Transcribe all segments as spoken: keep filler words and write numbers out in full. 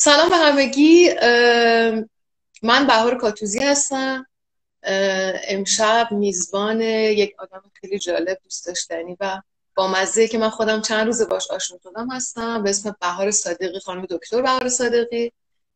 سلام به همگی. من بهار کاتوزی هستم. امشب میزبان یک آدم خیلی جالب، دوست داشتنی و با مزه که من خودم چند روز باش آشنا شدم هستم، به اسم بهار صادقی، خانم دکتر بهار صادقی.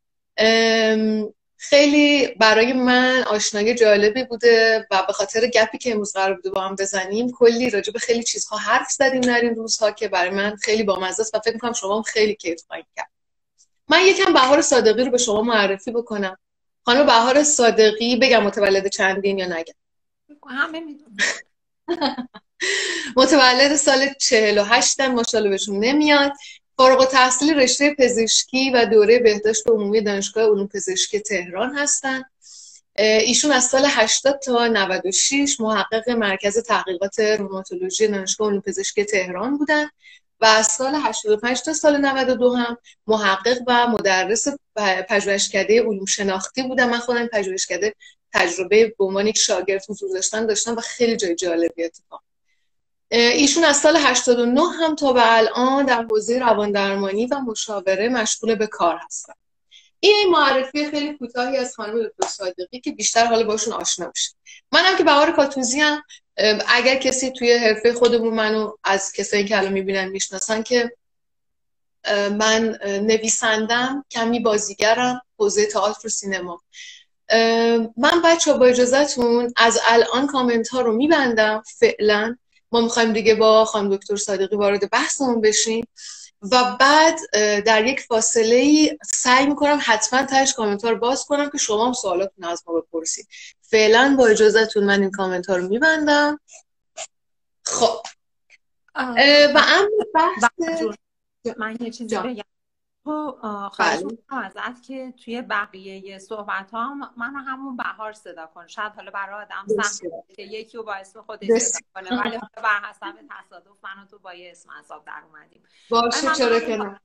خیلی برای من آشنایی جالبی بوده و به خاطر گپی که امروز قرار بوده با هم بزنیم کلی راجع به خیلی چیزها حرف زدیم در این روزها که برای من خیلی بامزه است و فکر می‌کنم شما هم خیلی کیف خواهید کرد. من یکم بهار صادقی رو به شما معرفی بکنم. خانم بهار صادقی، بگم متولد چندین یا نگم؟ همه میدونم. متولد سال چهل و هشت ماشاءالله بهشون نمیاد. فارغ التحصیل رشته پزشکی و دوره بهداشت عمومی دانشگاه علوم پزشکی تهران هستن. ایشون از سال هشتاد تا نود و شش محقق مرکز تحقیقات روماتولوژی دانشگاه علوم پزشکی تهران بودن و از سال هشتاد و پنج تا سال نود و دو هم محقق و مدرس پژوهشکده علوم شناختی بودم. من خودم پژوهشکده تجربه به عنوان یک شاگرد حضور داشتن داشتم و خیلی جای جالبی اتفاق. ایشون از سال هشتاد و نه هم تا به الان در حوزه رواندرمانی و مشاوره مشغول به کار هستن. این معرفی خیلی کوتاهی از خانم دکتر صادقی که بیشتر حالا باشون آشنا بشید. منم که بهار کاتوزی ام. اگر کسی توی حرفه خودمون منو از کسایی که الان میبینن میشناسن که من نویسندم، کمی بازیگرم، حوزه تئاتر و سینما. من بچه‌ها با اجازهتون از الان کامنت ها رو میبندم. فعلا ما میخوایم دیگه با خانم دکتر صادقی وارد بحثمون بشیم و بعد در یک فاصله ای سعی میکنم حتما تهش کامنت ها رو باز کنم که شما هم سوالاتون از ما بپرسید. فعلا با اجازهتون من این کامنت ها رو میبندم. خب و اما بحث من یه چیزی بگم. تو خواهش میکنم ازت که توی بقیه صحبت ها من همون بهار صدا کن. شاید حالا برای آدم سخت که یکی رو با اسم خودش صدا کنه، ولی بر حسب تصادف من و تو با یه اسم حساب در اومدیم. باشه، چرا که نه.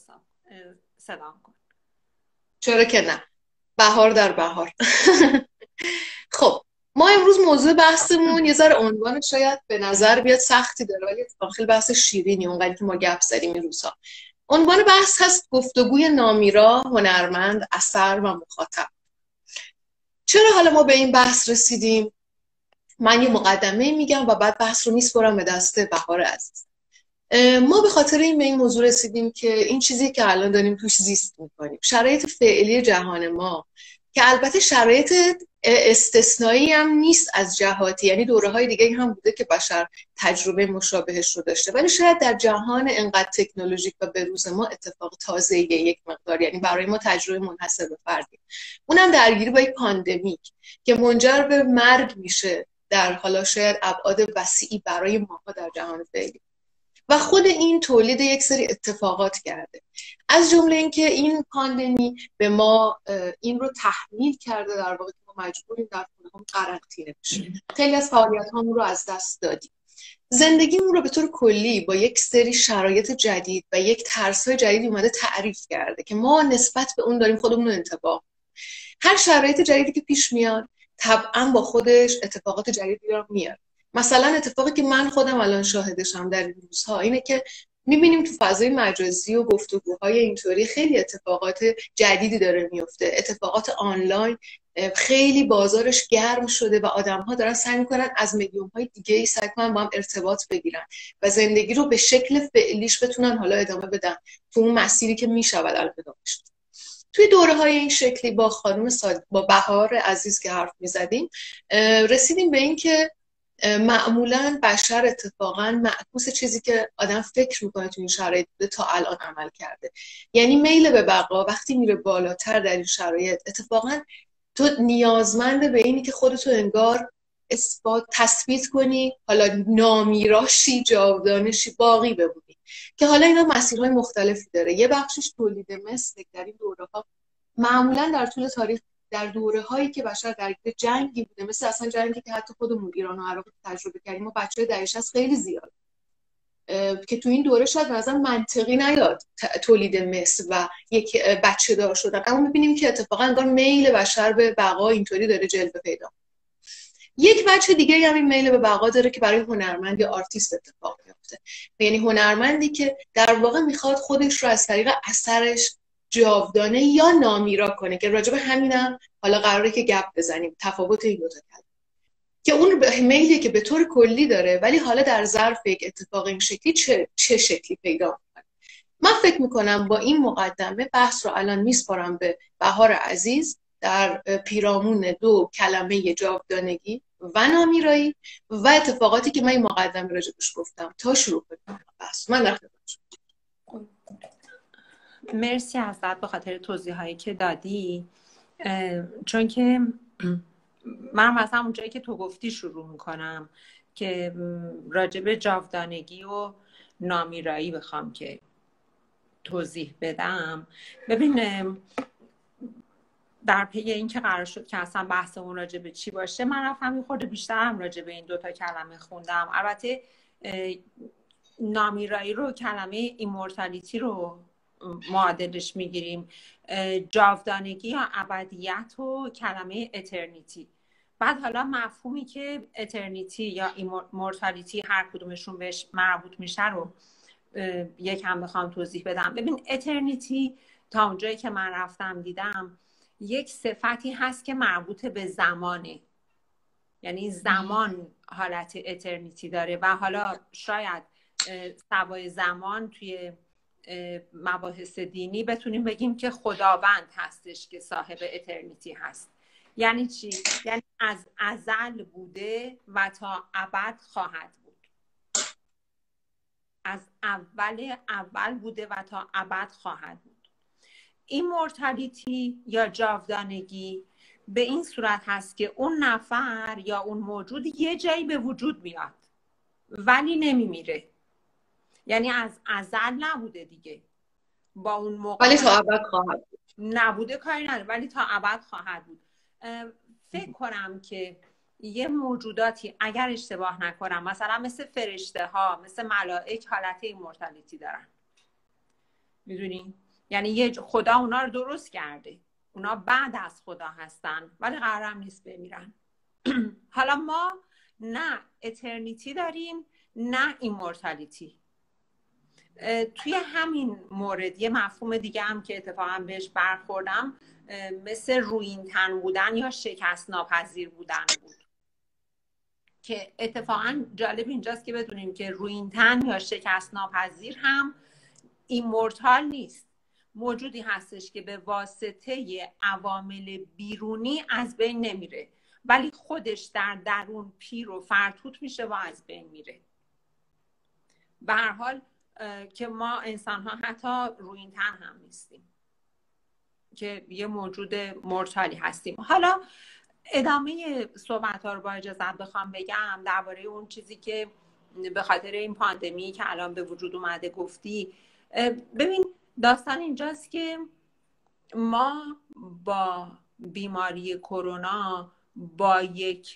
صدا کن. چرا که نه. بهار در بهار. خب ما امروز موضوع بحثمون یه ذره عنوان شاید به نظر بیاد سختی داره، ولی خیلی بحث شیرینی اونقدر که ما گپ زدیم این روزها. عنوان بحث هست گفتگوی نامیرا، هنرمند، اثر و مخاطب. چرا حالا ما به این بحث رسیدیم؟ من یه مقدمه میگم و بعد بحث رو میسپرم به دست بهار عزیز. ما به خاطر این به این موضوع رسیدیم که این چیزی که الان داریم توش زیست میکنیم، شرایط فعلی جهان ما که البته شرایط استثنایی هم نیست از جهاتی، یعنی دوره‌های دیگه هم بوده که بشر تجربه مشابهش رو داشته، ولی شاید در جهان انقدر تکنولوژیک و بروز ما اتفاق تازه‌ایه یک مقدار، یعنی برای ما تجربه منحصر به فردی. اونم درگیری با یک پاندمیک که منجر به مرگ میشه در حالا شاید ابعاد وسیعی برای ماها در جهان فعلی. و خود این تولید یک سری اتفاقات کرده، از جمله اینکه این پاندمی به ما این رو تحمیل کرده در واقع که ما مجبوریم در خونه‌مون قرنطینه بشیم. خیلی از فعالیت‌هامون رو از دست دادیم. زندگیمون رو به طور کلی با یک سری شرایط جدید و یک ترس‌های جدید اومده تعریف کرده که ما نسبت به اون داریم خودمون رو انتباه. هر شرایط جدیدی که پیش میاد طبعاً با خودش اتفاقات جدیدی رو میاره. مثلا اتفاقی که من خودم الان شاهدشم در این روزها اینه که میبینیم تو فضای مجازی و گفتگوهای اینطوری خیلی اتفاقات جدیدی داره میفته. اتفاقات آنلاین خیلی بازارش گرم شده و آدم‌ها دارن سعی میکنن از مدیوم‌های دیگه‌ای سعی کنن با هم ارتباط بگیرن و زندگی رو به شکل فعلیش بتونن حالا ادامه بدن تو اون مسیری که میشود الان ادامه شد. توی دوره‌های این شکلی با خانم ساد... با بهار عزیز که حرف می‌زدیم رسیدیم به این که معمولاً بشر اتفاقاً معکوس چیزی که آدم فکر میکنه تو این شرایط بوده تا الان عمل کرده. یعنی میل به بقا وقتی میره بالاتر در این شرایط اتفاقاً تو نیازمند به اینی که خودتو انگار اثبات تثبیت کنی، حالا نامیراشی، جاودانشی، باقی بمونی، که حالا اینا مسیرهای مختلفی داره. یه بخشش تولید مثل در این دوره‌ها معمولاً در طول تاریخ در دوره‌هایی که بشر درگیر جنگی بوده، مثل اصلا جنگی که حتی خودمون ایران و عراق تجربه کردیم، ما بچه‌های دهه شصت خیلی زیاد که تو این دوره شاید مثلا منطقی نیاد تولید مثل و یک بچه دار شدن، اما می‌بینیم که اتفاقا انگار میل بشر به بقا اینطوری داره جلوه پیدا. یک بچه دیگه هم این میل به بقا داره که برای هنرمند یا آرتیست اتفاق میفته، یعنی هنرمندی که در واقع میخواد خودش رو از طریق اثرش جاودانه یا نامیرا کنه، که راجع به همینم حالا قراره که گپ بزنیم، تفاوت این دو تا کلمه، که اون میلیه که به طور کلی داره ولی حالا در ظرف یک اتفاق این شکلی چه چه شکلی پیدا میکنه. من فکر میکنم با این مقدمه بحث رو الان میسپارم به بهار عزیز در پیرامون دو کلمه جاودانگی و نامیرایی و اتفاقاتی که من این مقدمه راجبش گفتم تا شروع کنم بحث. من در خدمت شما. مرسی ازت به خاطر توضیحایی که دادی، چون که من مثلا اون جایی که تو گفتی شروع میکنم که راجب جاودانگی و نامیرایی بخوام که توضیح بدم. ببین در پی این که قرار شد که اصلا بحثمون راجع به چی باشه، من رفتم یه خورده بیشتر هم راجع به این دوتا کلمه خوندم. البته نامیرایی رو، کلمه ایمورتالیتی رو معادلش میگیریم، جاودانگی یا ابدیت و کلمه اترنیتی. بعد حالا مفهومی که اترنیتی یا ایمورتالیتی هر کدومشون بهش مربوط میشه رو یکم بخوام توضیح بدم. ببین اترنیتی تا اونجایی که من رفتم دیدم یک صفتی هست که مربوط به زمانه، یعنی زمان حالت اترنیتی داره و حالا شاید سوای زمان توی مباحث دینی بتونیم بگیم که خداوند هستش که صاحب اترنیتی هست. یعنی چی؟ یعنی از ازل بوده و تا ابد خواهد بود. از اول اول بوده و تا ابد خواهد بود. ایمورتالیتی یا جاودانگی به این صورت هست که اون نفر یا اون موجود یه جایی به وجود میاد ولی نمیمیره. یعنی از ازل نبوده دیگه، با اون موقع ولی تا ابد خواهد بود. نبوده کاری نداره، ولی تا ابد خواهد بود. فکر کنم که یه موجوداتی اگر اشتباه نکنم مثلا مثل فرشته ها، مثل ملائک حالت ایمورتالیتی دارن، میدونی؟ یعنی یه خدا اونا رو درست کرده، اونا بعد از خدا هستن ولی قرارم نیست بمیرن. حالا ما نه اترنیتی داریم نه ایمورتالیتی. توی همین مورد یه مفهوم دیگه هم که اتفاقا بهش برخوردم مثل رویینتن بودن یا شکست ناپذیر بودن بود، که اتفاقا جالب اینجاست که بدونیم که رویینتن یا شکست ناپذیر هم ایمورتال نیست، موجودی هستش که به واسطه عوامل بیرونی از بین نمیره ولی خودش در درون پیر و فرتوت میشه و از بین میره. به هر حال که ما انسان ها حتی رویینتن هم نیستیم، که یه موجود مورتالی هستیم. حالا ادامه صحبت ها رو با اجازت بخوام بگم درباره اون چیزی که به خاطر این پاندمی که الان به وجود اومده گفتی. ببین داستان اینجاست که ما با بیماری کرونا با یک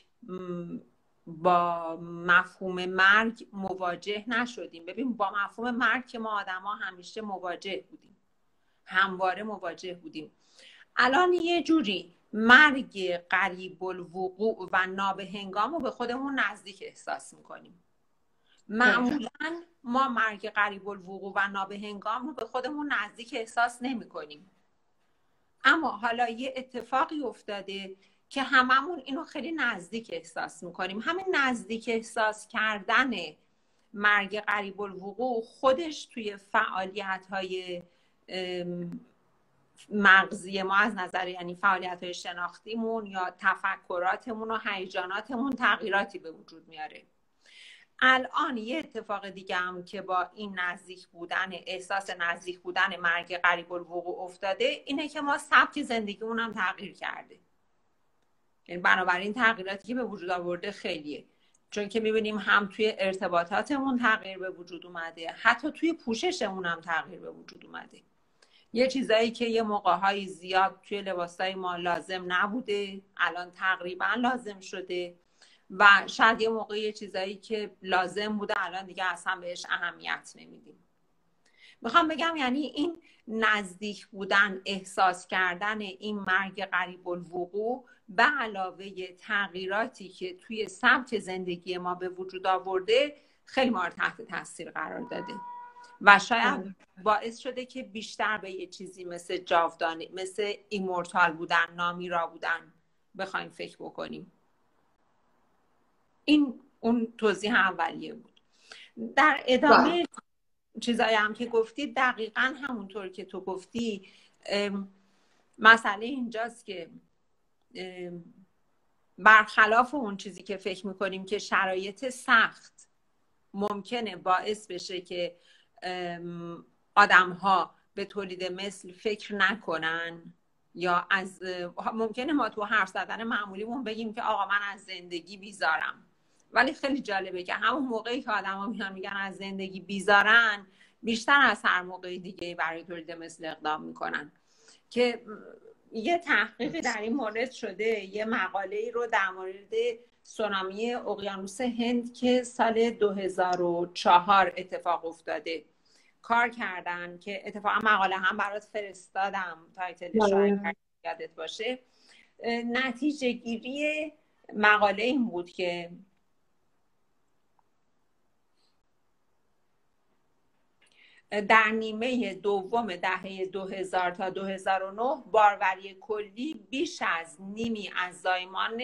با مفهوم مرگ مواجه نشدیم. ببین با مفهوم مرگ که ما آدم ها همیشه مواجه بودیم، همواره مواجه بودیم. الان یه جوری مرگ قریب الوقوع و نابهنگام رو به خودمون نزدیک احساس میکنیم. معمولا ما مرگ قریب الوقوع و نابهنگام رو به خودمون نزدیک احساس نمی کنیم، اما حالا یه اتفاقی افتاده که هممون اینو خیلی نزدیک احساس میکنیم. همین نزدیک احساس کردن مرگ قریب الوقوع خودش توی فعالیت های مغزی ما از نظر یعنی فعالیت های شناختیمون یا تفکراتمون و هیجاناتمون تغییراتی به وجود میاره. الان یه اتفاق دیگه هم که با این نزدیک بودن، احساس نزدیک بودن مرگ قریب الوقوع افتاده اینه که ما سبک زندگیمون هم تغییر کرده. یعنی بنابراین تغییراتی که به وجود آورده خیلیه، چون که میبینیم هم توی ارتباطاتمون تغییر به وجود اومده، حتی توی پوششمون هم تغییر به وجود اومده. یه چیزایی که یه موقع‌های زیاد توی لباسای ما لازم نبوده الان تقریبا لازم شده و شاید یه موقع یه چیزایی که لازم بوده الان دیگه اصلا بهش اهمیت نمیدیم. میخوام بگم یعنی این نزدیک بودن، احساس کردن این مرگ قریب الوقوع به علاوه تغییراتی که توی سبک زندگی ما به وجود آورده خیلی ما رو تحت تاثیر قرار داده. و شاید باعث شده که بیشتر به یه چیزی مثل جاودانی، مثل ایمورتال بودن، نامیرا بودن بخوایم فکر بکنیم. این اون توضیح اولیه بود. در ادامه چیزایی هم که گفتی دقیقا همونطور که تو گفتی، مسئله اینجاست که برخلاف اون چیزی که فکر میکنیم که شرایط سخت ممکنه باعث بشه که آدم ها به تولید مثل فکر نکنن، یا از ممکنه ما تو حرف زدن معمولیمون بگیم که آقا من از زندگی بیزارم، ولی خیلی جالبه که همون موقعی که آدم ها میان میگن از زندگی بیزارن، بیشتر از هر موقع دیگه برای تولید مثل اقدام میکنن. که یه تحقیقی در این مورد شده، یه مقاله‌ای رو در مورد سونامی اقیانوس هند که سال دو هزار و چهار اتفاق افتاده کار کردن، که اتفاقا مقاله هم برات فرستادم، تایتلش رو یادت باشه. نتیجه گیری مقاله این بود که در نیمه دوم دهه دو هزار تا دو هزار و نه باروری کلی بیش از نیمی از زایمان،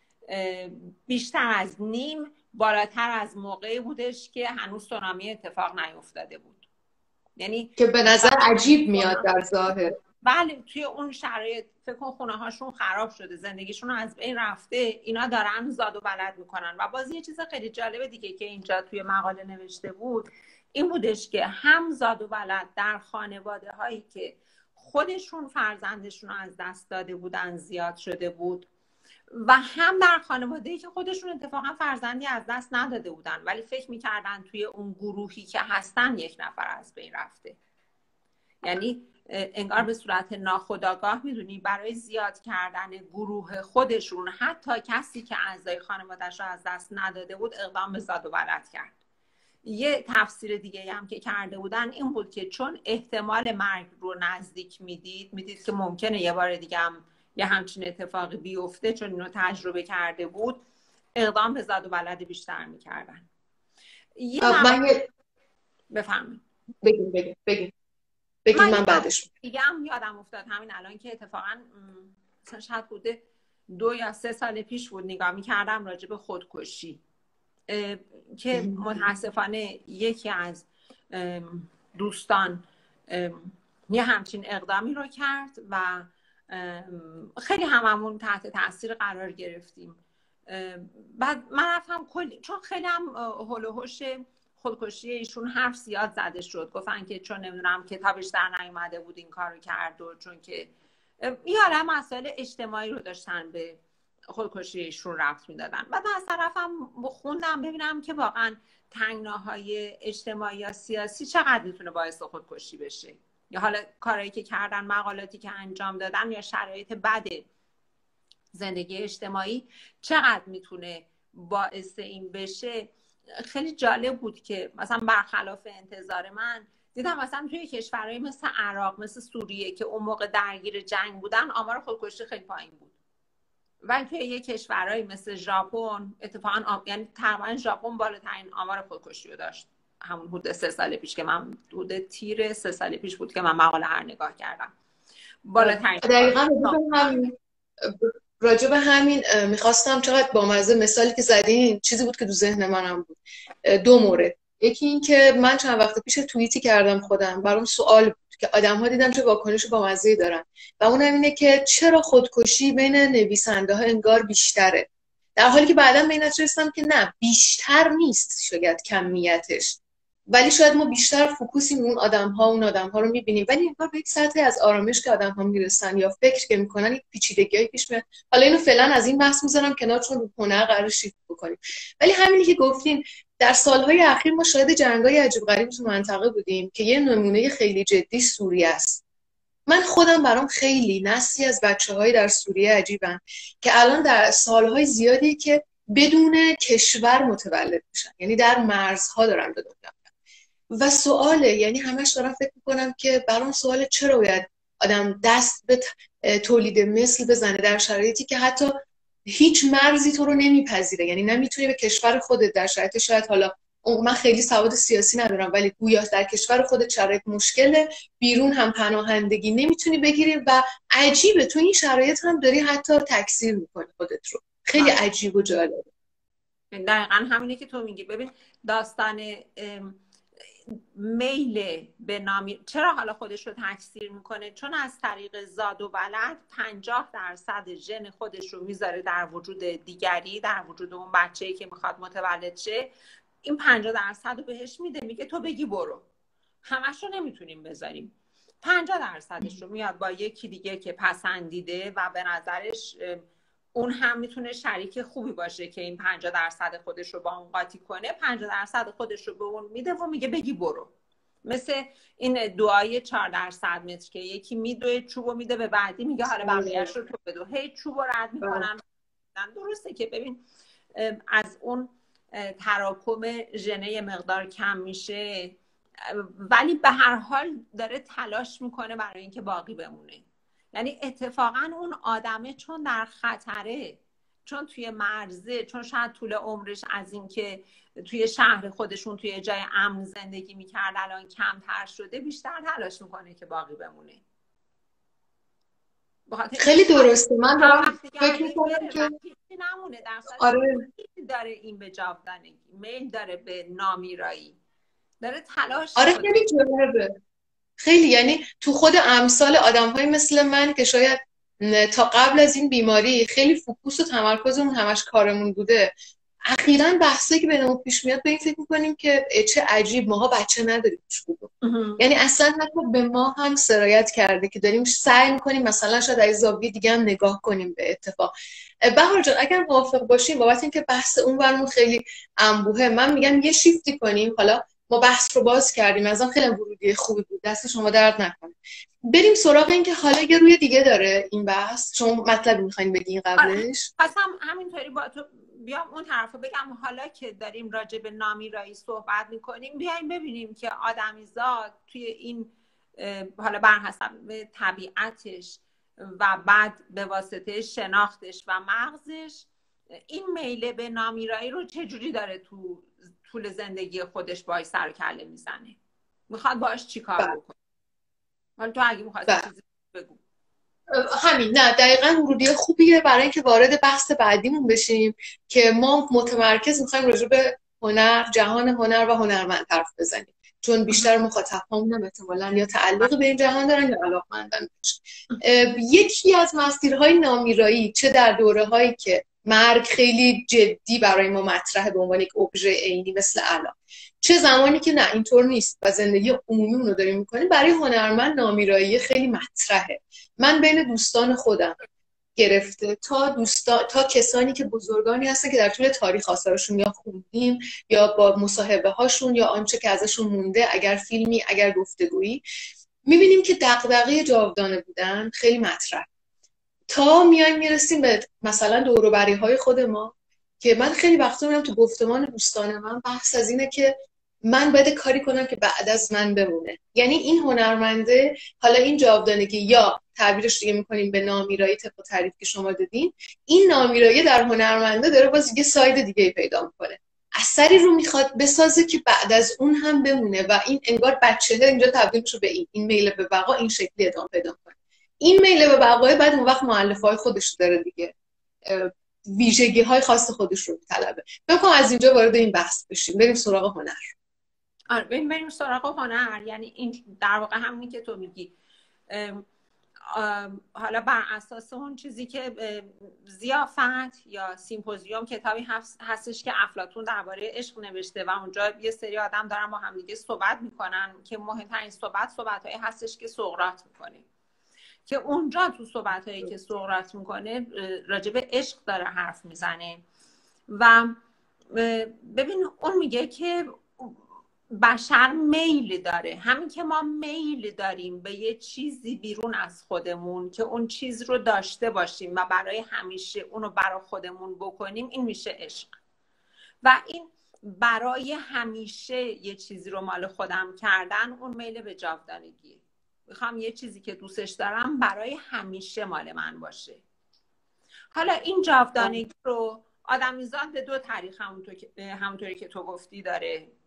بیشتر از نیم بالاتر از موقعی بودش که هنوز سونامی اتفاق نیفتاده بود. یعنی که به نظر عجیب میاد در ظاهر. بله، توی اون شرایط فکر کن خونه هاشون خراب شده، زندگیشون از بین رفته، اینا دارن زاد و ولد میکنن. و باز یه چیز خیلی جالبه دیگه که اینجا توی مقاله نوشته بود این بودش که هم زاد و ولد در خانواده هایی که خودشون فرزندشون رو از دست داده بودن زیاد شده بود، و هم در خانواده‌ای که خودشون اتفاقا فرزندی از دست نداده بودن ولی فکر میکردن توی اون گروهی که هستن یک نفر از بین رفته. یعنی انگار به صورت ناخودآگاه میدونی برای زیاد کردن گروه خودشون حتی کسی که اعضای خانواده‌اش رو از دست نداده بود اقدام به زاد و ولد کرد. یه تفسیر دیگه هم که کرده بودن این بود که چون احتمال مرگ رو نزدیک میدید میدید که ممکنه یه بار دیگه هم یه همچین اتفاقی بیفته، چون اینو تجربه کرده بود، اقدام به زاد و ولد بیشتر میکردن. من یه... بفهمید بگیم بگیم بگیم بگیم من بعدش دیگه هم یادم افتاد همین الان که اتفاقا شاید بوده دو یا سه سال پیش بود نگاه میکردم راجع به خودکشی، که متاسفانه یکی از دوستان یه همچین اقدامی رو کرد و خیلی هممون تحت تاثیر قرار گرفتیم. بعد من رفتم کلی، چون خیلی هم هول و هوش خودکشی ایشون حرف زیاد زده شد، گفتن که چون نمیدونم کتابش در نیومده بود این کارو کرد، و چون که یه مسائل اجتماعی رو داشتن به خودکشی ایشون ربط میدادن. بعد از طرفم خوندم ببینم که واقعا تنگناهای اجتماعی یا سیاسی چقدر میتونه باعث خودکشی بشه، یا حالا کارهایی که کردن، مقالاتی که انجام دادن، یا شرایط بد زندگی اجتماعی چقدر میتونه باعث این بشه. خیلی جالب بود که مثلا برخلاف انتظار من دیدم مثلا توی کشورهای مثل عراق، مثل سوریه که اون موقع درگیر جنگ بودن، آمار خودکشی خیلی پایین بود. و توی یه کشورهای مثل ژاپن اتفاقا آم... یعنی تقریبا ژاپن بالاترین آمار خودکشی رو داشت. همون حدود سه سال پیش که من حدود تیر سه سال پیش بود که من مقاله هر نگاه کردم، بالاترین. دقیقاً همین راجع به همین میخواستم، چقدر بامزه مثالی که زدین چیزی بود که تو ذهن منم بود. دو مورد، یکی این که من چند وقت پیش توییتی کردم خودم، برام سوال بود که آدم‌ها دیدم چه واکنش بامزه‌ای دارن، و اونم اینه که چرا خودکشی بین نویسنده‌ها انگار بیشتره، در حالی که بعداً به این نتیجه رسیدم که نه، بیشتر نیست شاید کمیتش، ولی شاید ما بیشتر فوکوسیم اون آدم‌ها اون آدم‌ها رو می‌بینیم، ولی انگار به یک سطحی از آرامش که آدم‌ها میرسن یا فکر که می‌کنن یک پیچیدگی‌ای پیش میاد. حالا اینو فعلا از این بحث می‌ذارم کنار، چون رو هنر قرار شیفت بکنیم. ولی همینی که گفتین، در سال‌های اخیر ما شاهد جنگ‌های عجیب غریب تو منطقه بودیم که یه نمونه خیلی جدی سوریه است. من خودم برام خیلی نسلی از بچه‌های در سوریه عجیبن که الان در سال‌های زیادی که بدون کشور متولد میشن، یعنی در مرزها دارن به دنیا. و سواله، یعنی همش دارم فکر میکنم که برام سواله چرا باید آدم دست به تولید مثل بزنه در شرایطی که حتی هیچ مرزی تو رو نمیپذیره، یعنی نمیتونی به کشور خودت در شرایط شاید حالا من خیلی سواد سیاسی ندارم ولی گویا در کشور خودت شرایط مشکله، بیرون هم پناهندگی نمیتونی بگیری و عجیبه تو این شرایط هم داری حتی تکثیر میکنی خودت رو. خیلی عجیب و جالبه. دقیقا همینه که تو میگی. ببین داستان میل به نامی چرا حالا خودش رو تکثیر میکنه؟ چون از طریق زاد و ولد پنجاه درصد ژن خودش رو میذاره در وجود دیگری، در وجود اون بچه‌ای که میخواد متولد شه. این پنجاه درصد رو بهش میده، میگه تو بگی برو. همش رو نمیتونیم بذاریم. پنجاه درصدش رو میاد با یکی دیگه که پسندیده و به نظرش اون هم میتونه شریک خوبی باشه که این پنجاه درصد خودش رو با اون قاطی کنه، پنجاه درصد خودش رو به اون میده و میگه بگی برو. مثل این دعای چهار درصد متر که یکی میدوه چوبو میده به بعدی، میگه حالا بقیه‌اش رو تو بدو، هی چوبو رد میکنن. درسته که ببین از اون تراکم ژنه مقدار کم میشه، ولی به هر حال داره تلاش میکنه برای اینکه باقی بمونه. یعنی اتفاقا اون آدمه چون در خطره، چون توی مرزه، چون شاید طول عمرش از این که توی شهر خودشون توی جای امن زندگی میکرد الان کمتر شده، بیشتر تلاش میکنه که باقی بمونه. خیلی درسته. من دارم فکر میکنم که نمونه در آره داره این به جاودانگی، میل داره به نامیرایی، داره تلاش آره خیلی جالبه. خیلی یعنی تو خود امثال آدم‌های مثل من که شاید تا قبل از این بیماری خیلی فوکوس و تمرکزمون همش کارمون بوده، اخیراً بحثی که بهمون پیش میاد به این فکر می‌کنیم که چه عجیب ماها بچه نداریم. یعنی اصلا حتی به ما هم سرایت کرده که داریم سعی می‌کنیم مثلا شاید از زاویه دیگه هم نگاه کنیم به اتفاق. بهار جان اگر موافق باشیم بابت اینکه بحث اون برمون خیلی انبوهه، من میگم یه شیفتی کنیم. حالا ما بحث رو باز کردیم، ازم خیلی ورودی خوبی بود، دست شما درد نکنه. بریم سراغ این که حالا یه روی دیگه داره این بحث. شما مطلبی می‌خواید بگین قبلش؟ پس هم همینطوری با تو بیام اون طرفو بگم. حالا که داریم راجع به نامیرایی صحبت میکنیم، بیایم ببینیم که آدمیزاد توی این حالا بر حسب طبیعتش و بعد به واسطه شناختش و مغزش این میله به نامیرایی رو چجوری داره تو طول زندگی خودش باهاش سر و کله میزنه، میخواد باهاش چیکار بکنه. حالا تو اگه میخواستی چیزی بگو. همین، نه دقیقاً ورودی خوبیه برای اینکه وارد بحث بعدیمون بشیم که ما متمرکز میخوایم راجع به هنر، جهان هنر و هنرمند حرف بزنیم، چون بیشتر مخاطب‌هامون هم احتمالاً یا تعلق به این جهان دارن یا علاقه‌مندن بهش. یکی از مسیرهای نامیرایی چه در دوره‌هایی که مرگ خیلی جدی برای ما مطرحه به عنوان یک ابژه عینی مثل الان، چه زمانی که نه اینطور نیست و زندگی عمومی رو داریم می‌کنیم، برای هنرمند نامیرایی خیلی مطرحه. من بین دوستان خودم گرفته تا دوستا تا کسانی که بزرگانی هستن که در طول تاریخ آثارشون یا خوندیم یا با مصاحبه هاشون یا آنچه که ازشون مونده، اگر فیلمی اگر گفتگویی، می‌بینیم که دغدغه جاودانه بودن خیلی مطرح. تا میایم میرسیم به مثلا دور و بری های خود ما که من خیلی وقتا میرم تو گفتمان دوستان من بحث از اینه که من باید کاری کنم که بعد از من بمونه. یعنی این هنرمنده، حالا این جاودانگی یا تعبیرش دیگه میکنیم به نامیرایی طبق تعریف که شما دادین، این نامیرایی در هنرمنده داره باز یه ساید دیگه پیدا میکنه، اثری رو میخواد بسازه که بعد از اون هم بمونه و این انگار بچه‌ها اینجا تبدیل میشه به این این میل به بقا این شکلی ادامه پیدا کنه. این میل به بقای بعد اون وقت مؤلفه‌های خودش داره دیگه، ویژگی‌های خاص خودش رو می‌طلبه. بگم از اینجا وارد این بحث بشیم، بریم سراغ هنر. آره بریم بریم سراغ هنر. یعنی این در واقع همونی که تو میگی. حالا بر اساس اون چیزی که ضیافت یا سیمپوزیوم کتابی هستش که افلاطون درباره عشق نوشته و اونجا یه سری آدم دارن با هم دیگه صحبت میکنن که مهمترین صحبت صحبت‌هایی هستش که سقراط میکنه، که اونجا تو صحبت‌هایی که سقراط میکنه راجع به عشق داره حرف میزنه و ببین اون میگه که بشر میل داره، همین که ما میل داریم به یه چیزی بیرون از خودمون که اون چیز رو داشته باشیم و برای همیشه اونو برای خودمون بکنیم، این میشه عشق. و این برای همیشه یه چیزی رو مال خودم کردن، اون میل به جاودانگی. میخوام یه چیزی که دوستش دارم برای همیشه مال من باشه. حالا این جاودانگی رو آدمیزاد به دو طریق همونطور که همونطوری که تو گفتی داره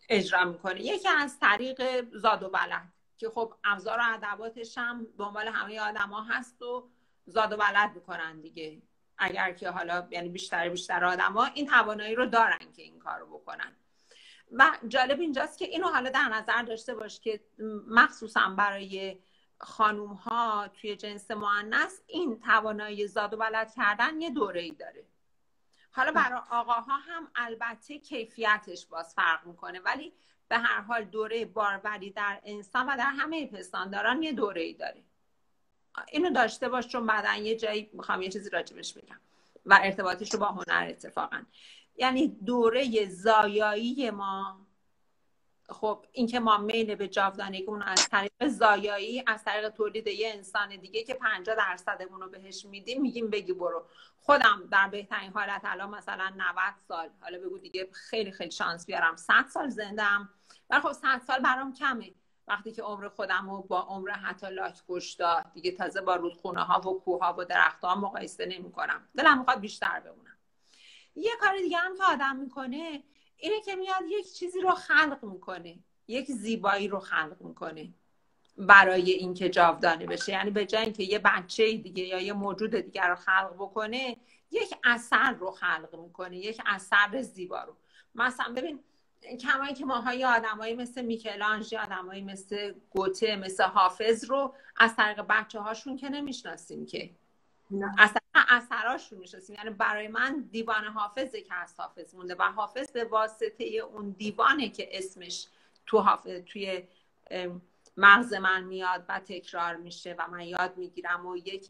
اجرا میکنه. یکی از طریق زاد و ولد که خب ابزار و ادواتش هم دنبال همه آدما هست و زاد و ولد میکنن دیگه. اگر که حالا یعنی بیشتر بیشتر آدما این توانایی رو دارن که این کارو بکنن. و جالب اینجاست که اینو حالا در نظر داشته باش که مخصوصا برای خانوم ها توی جنس مؤنث این توانایی زاد و ولد کردن یه دوره‌ای داره. حالا برای آقاها هم البته کیفیتش باز فرق میکنه، ولی به هر حال دوره باروری در انسان و در همه پستانداران یه دوره‌ای داره. اینو داشته باش چون بعداً یه جایی میخوام یه چیزی راجبش بگم و ارتباطش رو با هنر اتفاقا. یعنی دوره زایایی ما، خب این که ما میل به جاودانگیمون از طریق زایایی، از طریق تولید یه انسان دیگه که پنجاه درصدمون رو بهش میدیم، میگیم بگی برو. خودم در بهترین حالت الان مثلا نود سال، حالا بگو دیگه خیلی خیلی شانس بیارم صد سال زنده‌ام، ولی خب صد سال برام کمه وقتی که عمر خودم رو با عمر حتی لاک گشتا دیگه تازه با رودخونه ها و کوه ها و درخت ها مقایسه نمی کنم. دلم میخواد بیشتر بمونم. یه کار دیگه هم که آدم میکنه اینه که میاد یک چیزی رو خلق میکنه، یک زیبایی رو خلق میکنه برای اینکه جاودانه بشه. یعنی به جای اینکه یه بچه دیگه یا یه موجود دیگر رو خلق بکنه، یک اثر رو خلق میکنه، یک اثر زیبا رو. مثلا ببین کمایی که ماها یه آدمایی مثل میکلانژ، یه آدمایی مثل گوته، مثل حافظ رو از طریق بچه هاشون که نمیشناسیم که، از طریق اثراشون میشناسیم. یعنی برای من دیوان حافظه که از حافظ مونده و حافظ به واسطه اون دیوانه که اسمش تو حافظ توی مغز من میاد و تکرار میشه و من یاد میگیرم و یک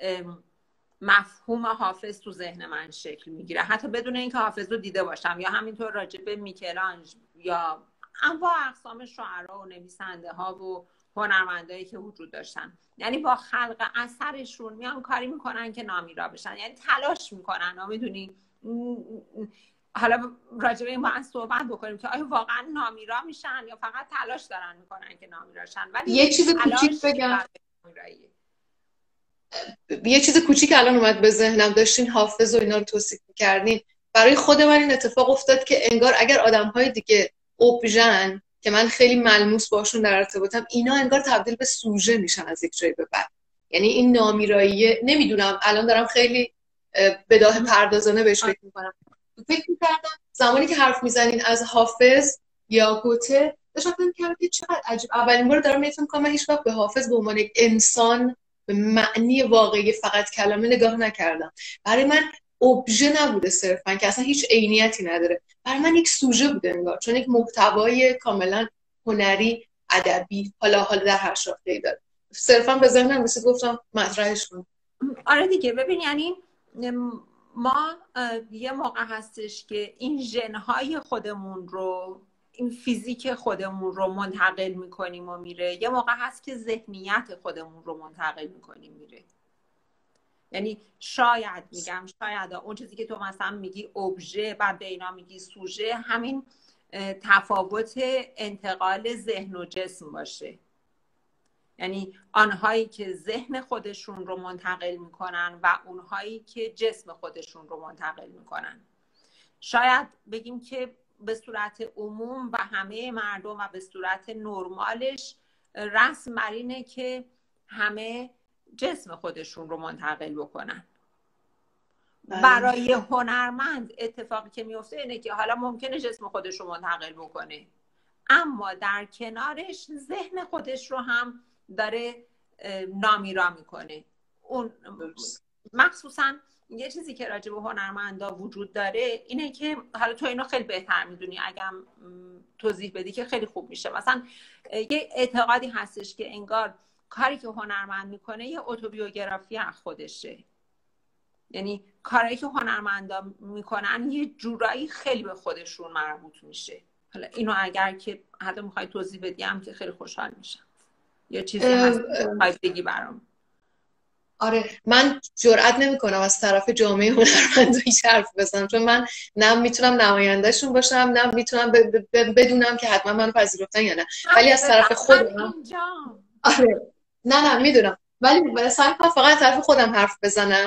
مفهوم حافظ تو ذهن من شکل میگیره، حتی بدون اینکه حافظ رو دیده باشم. یا همینطور راجع به میکلانژ یا انواع اقسام شاعرها و نویسنده ها و هنرمندایی که وجود داشتن، یعنی با خلق اثرشون میان کاری میکنن که نامیرا بشن، یعنی تلاش میکنن. میدونی حالا راجع به این با از صحبت بکنیم که آیا واقعا نامیرا میشن یا فقط تلاش دارن میکنن که نامیرا شن. ولی یه چیز کوچیک بگم، یه چیز کوچیک الان اومد به ذهنم، داشتین حافظ و اینا رو توصیف می‌کردین. برای خود من این اتفاق افتاد که انگار اگر آدم‌های دیگه اوبژن که من خیلی ملموس باشون در ارتباطم، اینا انگار تبدیل به سوژه میشن از یک جایی به بعد. یعنی این نامیرایی، نمیدونم الان دارم خیلی بداهه پردازانه بهش فکر می‌کنم. فکر می‌کردم زمانی که حرف میزنین از حافظ یا گوته، داشتم فکر می‌کردم که چقدر عجیب. اولین بار دارم فکر می‌کنم من هیچ وقت به حافظ به عنوان یک انسان به معنی واقعی فقط کلمه نگاه نکردم. برای من ابژه نبوده صرفا که اصلا هیچ عینیتی نداره، برای من یک سوژه بوده انگار، چون یک محتوای کاملا هنری، ادبی، حالا حالا در هر شاخه‌ای داره. صرفا به ذهنم رسید گفتم مطرحش کنم. آره دیگه، ببین یعنی ما یه موقع هستش که این ژن‌های خودمون رو، این فیزیک خودمون رو منتقل میکنیم و میره. یه موقع هست که ذهنیت خودمون رو منتقل میکنیم میره. یعنی شاید میگم شاید اون چیزی که تو مثلا میگی ابژه، بعد به اینا میگی سوژه، همین تفاوت انتقال ذهن و جسم باشه. یعنی آنهایی که ذهن خودشون رو منتقل میکنن و اونهایی که جسم خودشون رو منتقل میکنن. شاید بگیم که به صورت عموم و همه مردم و به صورت نرمالش رسم بر اینه که همه جسم خودشون رو منتقل بکنن. بله. برای هنرمند اتفاقی که میفته اینه که حالا ممکنه جسم خودش رو منتقل بکنه، اما در کنارش ذهن خودش رو هم داره نامیرا میکنه. اون مخصوصا یه چیزی که راجع به هنرمندا وجود داره اینه که حالا تو اینو خیلی بهتر میدونی، اگم توضیح بدی که خیلی خوب میشه. مثلا یه اعتقادی هستش که انگار کاری که هنرمند میکنه یه اتوبیوگرافی از خودشه. یعنی کاری که هنرمندا میکنن یه جورایی خیلی به خودشون مربوط میشه. حالا اینو اگر که حتی میخوای توضیح بدیم که خیلی خوشحال میشم. یا چیزی هست میخوای بگی برام؟ آره، من جرئت نمی‌کنم از طرف جامعه هنرمندایی حرف بزنم، چون من نه میتونم نمایندهشون باشم، نه میتونم بدونم که حتما منو پذیرفتن یا نه. ولی از طرف خودم، آره نه نه میدونم، ولی سعی کنم فقط از طرف خودم حرف بزنم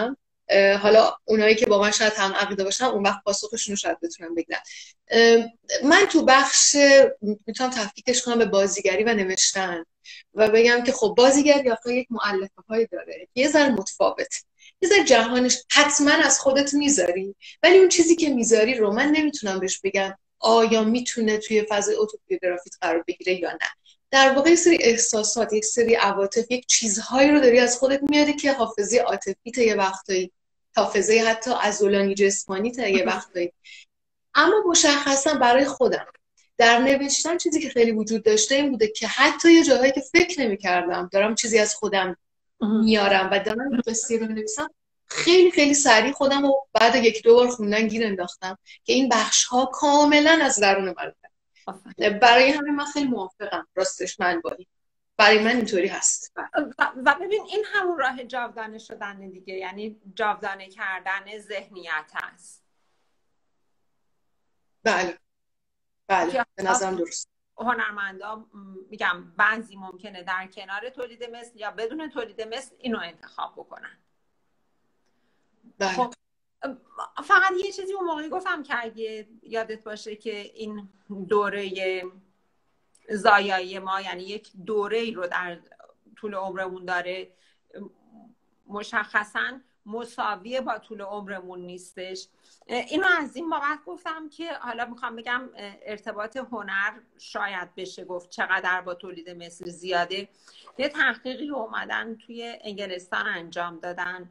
حالا اونایی که با من شاید هم عقیده باشن اون وقت پاسخشون رو شاید بتونم بگم. من تو بخش میتونم تفکیکش کنم به بازیگری و نوشتن و بگم که خب بازیگری آخه یک مؤلفه هایی داره یه ذره متفاوت، یه ذره جهانش حتما از خودت میذاری، ولی اون چیزی که میذاری رو من نمیتونم بهش بگم آیا میتونه توی فضای اتوبیوگرافیت قرار بگیره یا نه. در واقع یک سری احساسات، یک سری عواطف، یک چیزهایی رو داری از خودت میاری که حافظه عاطفیت یه وقتایی، حافظه حتی عضلانی جسمانی تا یه وقتایی. اما مشخصا برای خودم در نوشتن چیزی که خیلی وجود داشته این بوده که حتی یه جاهایی که فکر نمی‌کردم دارم چیزی از خودم میارم و دارم قصه رو می‌نویسم، خیلی خیلی سریع خودم رو بعد یک دو بار خوندن گیر انداختم که این بخش‌ها کاملا از درون من. برای همین من خیلی موافقم راستش من با این. برای من اینطوری هست. و ببین این همون راه جاودانه شدن دیگه، یعنی جاودانه کردن ذهنیت هست. بله بله به نظرم درست. هنرمندا میگم بعضی ممکنه در کنار تولید مثل یا بدون تولید مثل اینو انتخاب بکنن. بله. خب فقط یه چیزی اون موقعی گفتم که اگه یادت باشه که این دوره زایایی ما یعنی یک دوره رو در طول عمرمون داره، مشخصاً مساویه با طول عمرمون نیستش. اینو از این بابت گفتم که حالا میخوام بگم ارتباط هنر شاید بشه گفت چقدر با تولید مثل زیاده. یه تحقیقی اومدن توی انگلستان انجام دادن،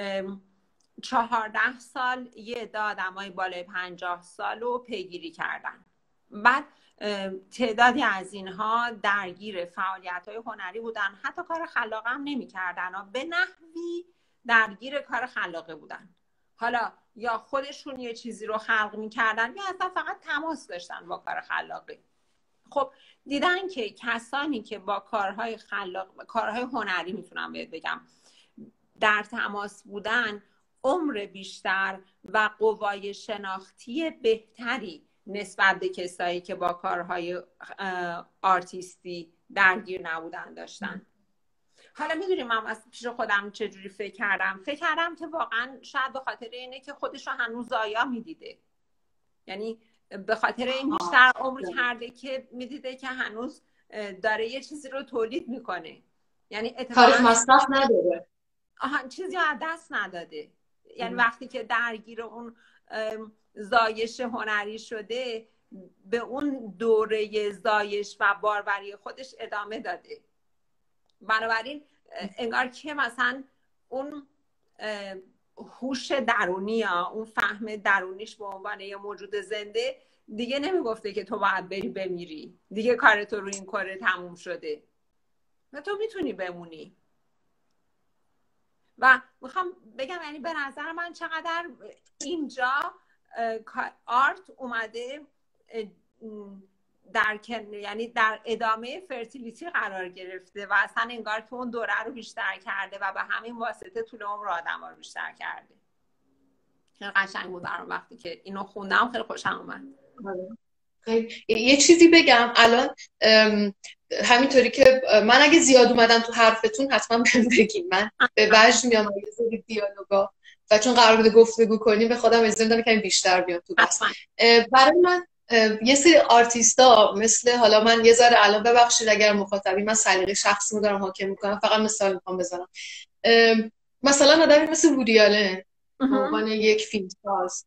چهارده سال یه عده آدمای بالای پنجاه سال رو پیگیری کردن. بعد تعدادی از اینها درگیر فعالیت‌های هنری بودن، حتی کار خلاقه هم نمی‌کردن، به نحوی درگیر کار خلاقه بودن. حالا یا خودشون یه چیزی رو خلق می‌کردن یا اصلا فقط تماس داشتن با کار خلاقه. خب دیدن که کسانی که با کارهای خلاق، کارهای هنری میتونم بهت بگم، در تماس بودن، عمر بیشتر و قوای شناختی بهتری نسبت به کسایی که با کارهای آرتیستی درگیر نبودن داشتن. حالا میدونیم من از پیش خودم چجوری فکر کردم فکر کردم که واقعا شاید به خاطر اینه که خودش رو هنوز زایا میدیده، یعنی به خاطر این بیشتر عمر کرده که میدیده که هنوز داره یه چیزی رو تولید میکنه، یعنی تاریخ مصرف نداره، آها چیزی از دست نداده. یعنی وقتی که درگیر اون زایش هنری شده به اون دوره زایش و باروری خودش ادامه داده. بنابراین انگار که مثلا اون هوش درونی یا اون فهم درونیش به عنوان یه موجود زنده دیگه نمیگفته که تو باید بری بمیری، دیگه کار تو رو این کاره تموم شده و تو میتونی بمونی. و میخوام بگم یعنی به نظر من چقدر اینجا آرت اومده در یعنی در ادامه فرتیلیتی قرار گرفته و اصلا انگار که اون دوره رو بیشتر کرده و به همین واسطه طول عمر آدم‌ها رو بیشتر کرده. خیلی قشنگ بود برام وقتی که اینو خوندم، خیلی خوشم اومد. یه چیزی بگم الان، همینطوری که من اگه زیاد اومدم تو حرفتون حتما بهم بگین، من به وجد میام یه سری دیالوگا و چون قرار بوده گفتگو کنیم به خودم اجازه میدم که بیشتر بیام تو بحث. برای من یه سری آرتیستا مثل، حالا من یه ذره الان ببخشید اگر مخاطبی من سلیقه شخصی رو دارم حاکم میکنم، فقط مثال میخوام بزنم. مثلا آدمی مثل وودی آلن به عنوان یک فیلمساز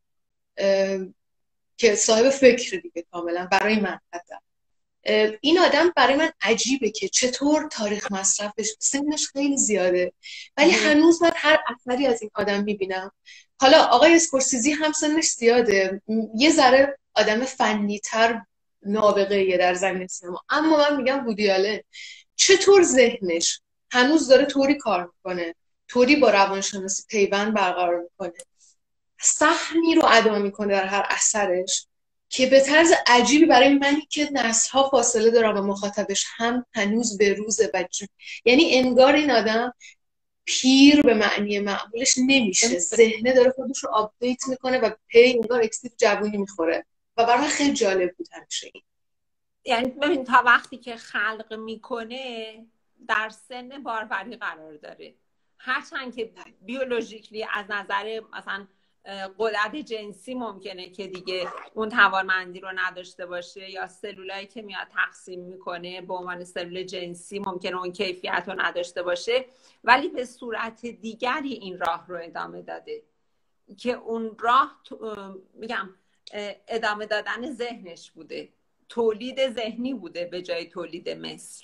که صاحب فکر دیگه کاملا برای من حتی این آدم برای من عجیبه که چطور تاریخ مصرفش، سنش خیلی زیاده ولی هنوز من هر اثری از این آدم میبینم. حالا آقای اسکورسیزی هم سنش زیاده، یه ذره آدم فنی‌تر، نابغه‌ایه در زمینه سینما، اما من میگم وودی آلن چطور ذهنش هنوز داره طوری کار میکنه، طوری با روانشناسی پیوند برقرار میکنه، سهمی رو ادا میکنه در هر اثرش که به طرز عجیبی برای منی که نسل‌ها فاصله دارم و مخاطبش هم هنوز به روز بچه، یعنی انگار این آدم پیر به معنی معمولش نمیشه، ذهنه داره خودش رو آپدیت میکنه و پی انگار اکسید جوونی میخوره و برای من خیلی جالب بود همیشه این. یعنی ببین تا وقتی که خلق میکنه در سن باروری قرار داره، هرچند که بیولوژیکلی از نظر مثلا قدرت جنسی ممکنه که دیگه اون توانمندی رو نداشته باشه، یا سلولایی که میاد تقسیم میکنه به عنوان سلول جنسی ممکنه اون کیفیت رو نداشته باشه، ولی به صورت دیگری این راه رو ادامه داده که اون راه میگم ادامه دادن ذهنش بوده، تولید ذهنی بوده به جای تولید مثل.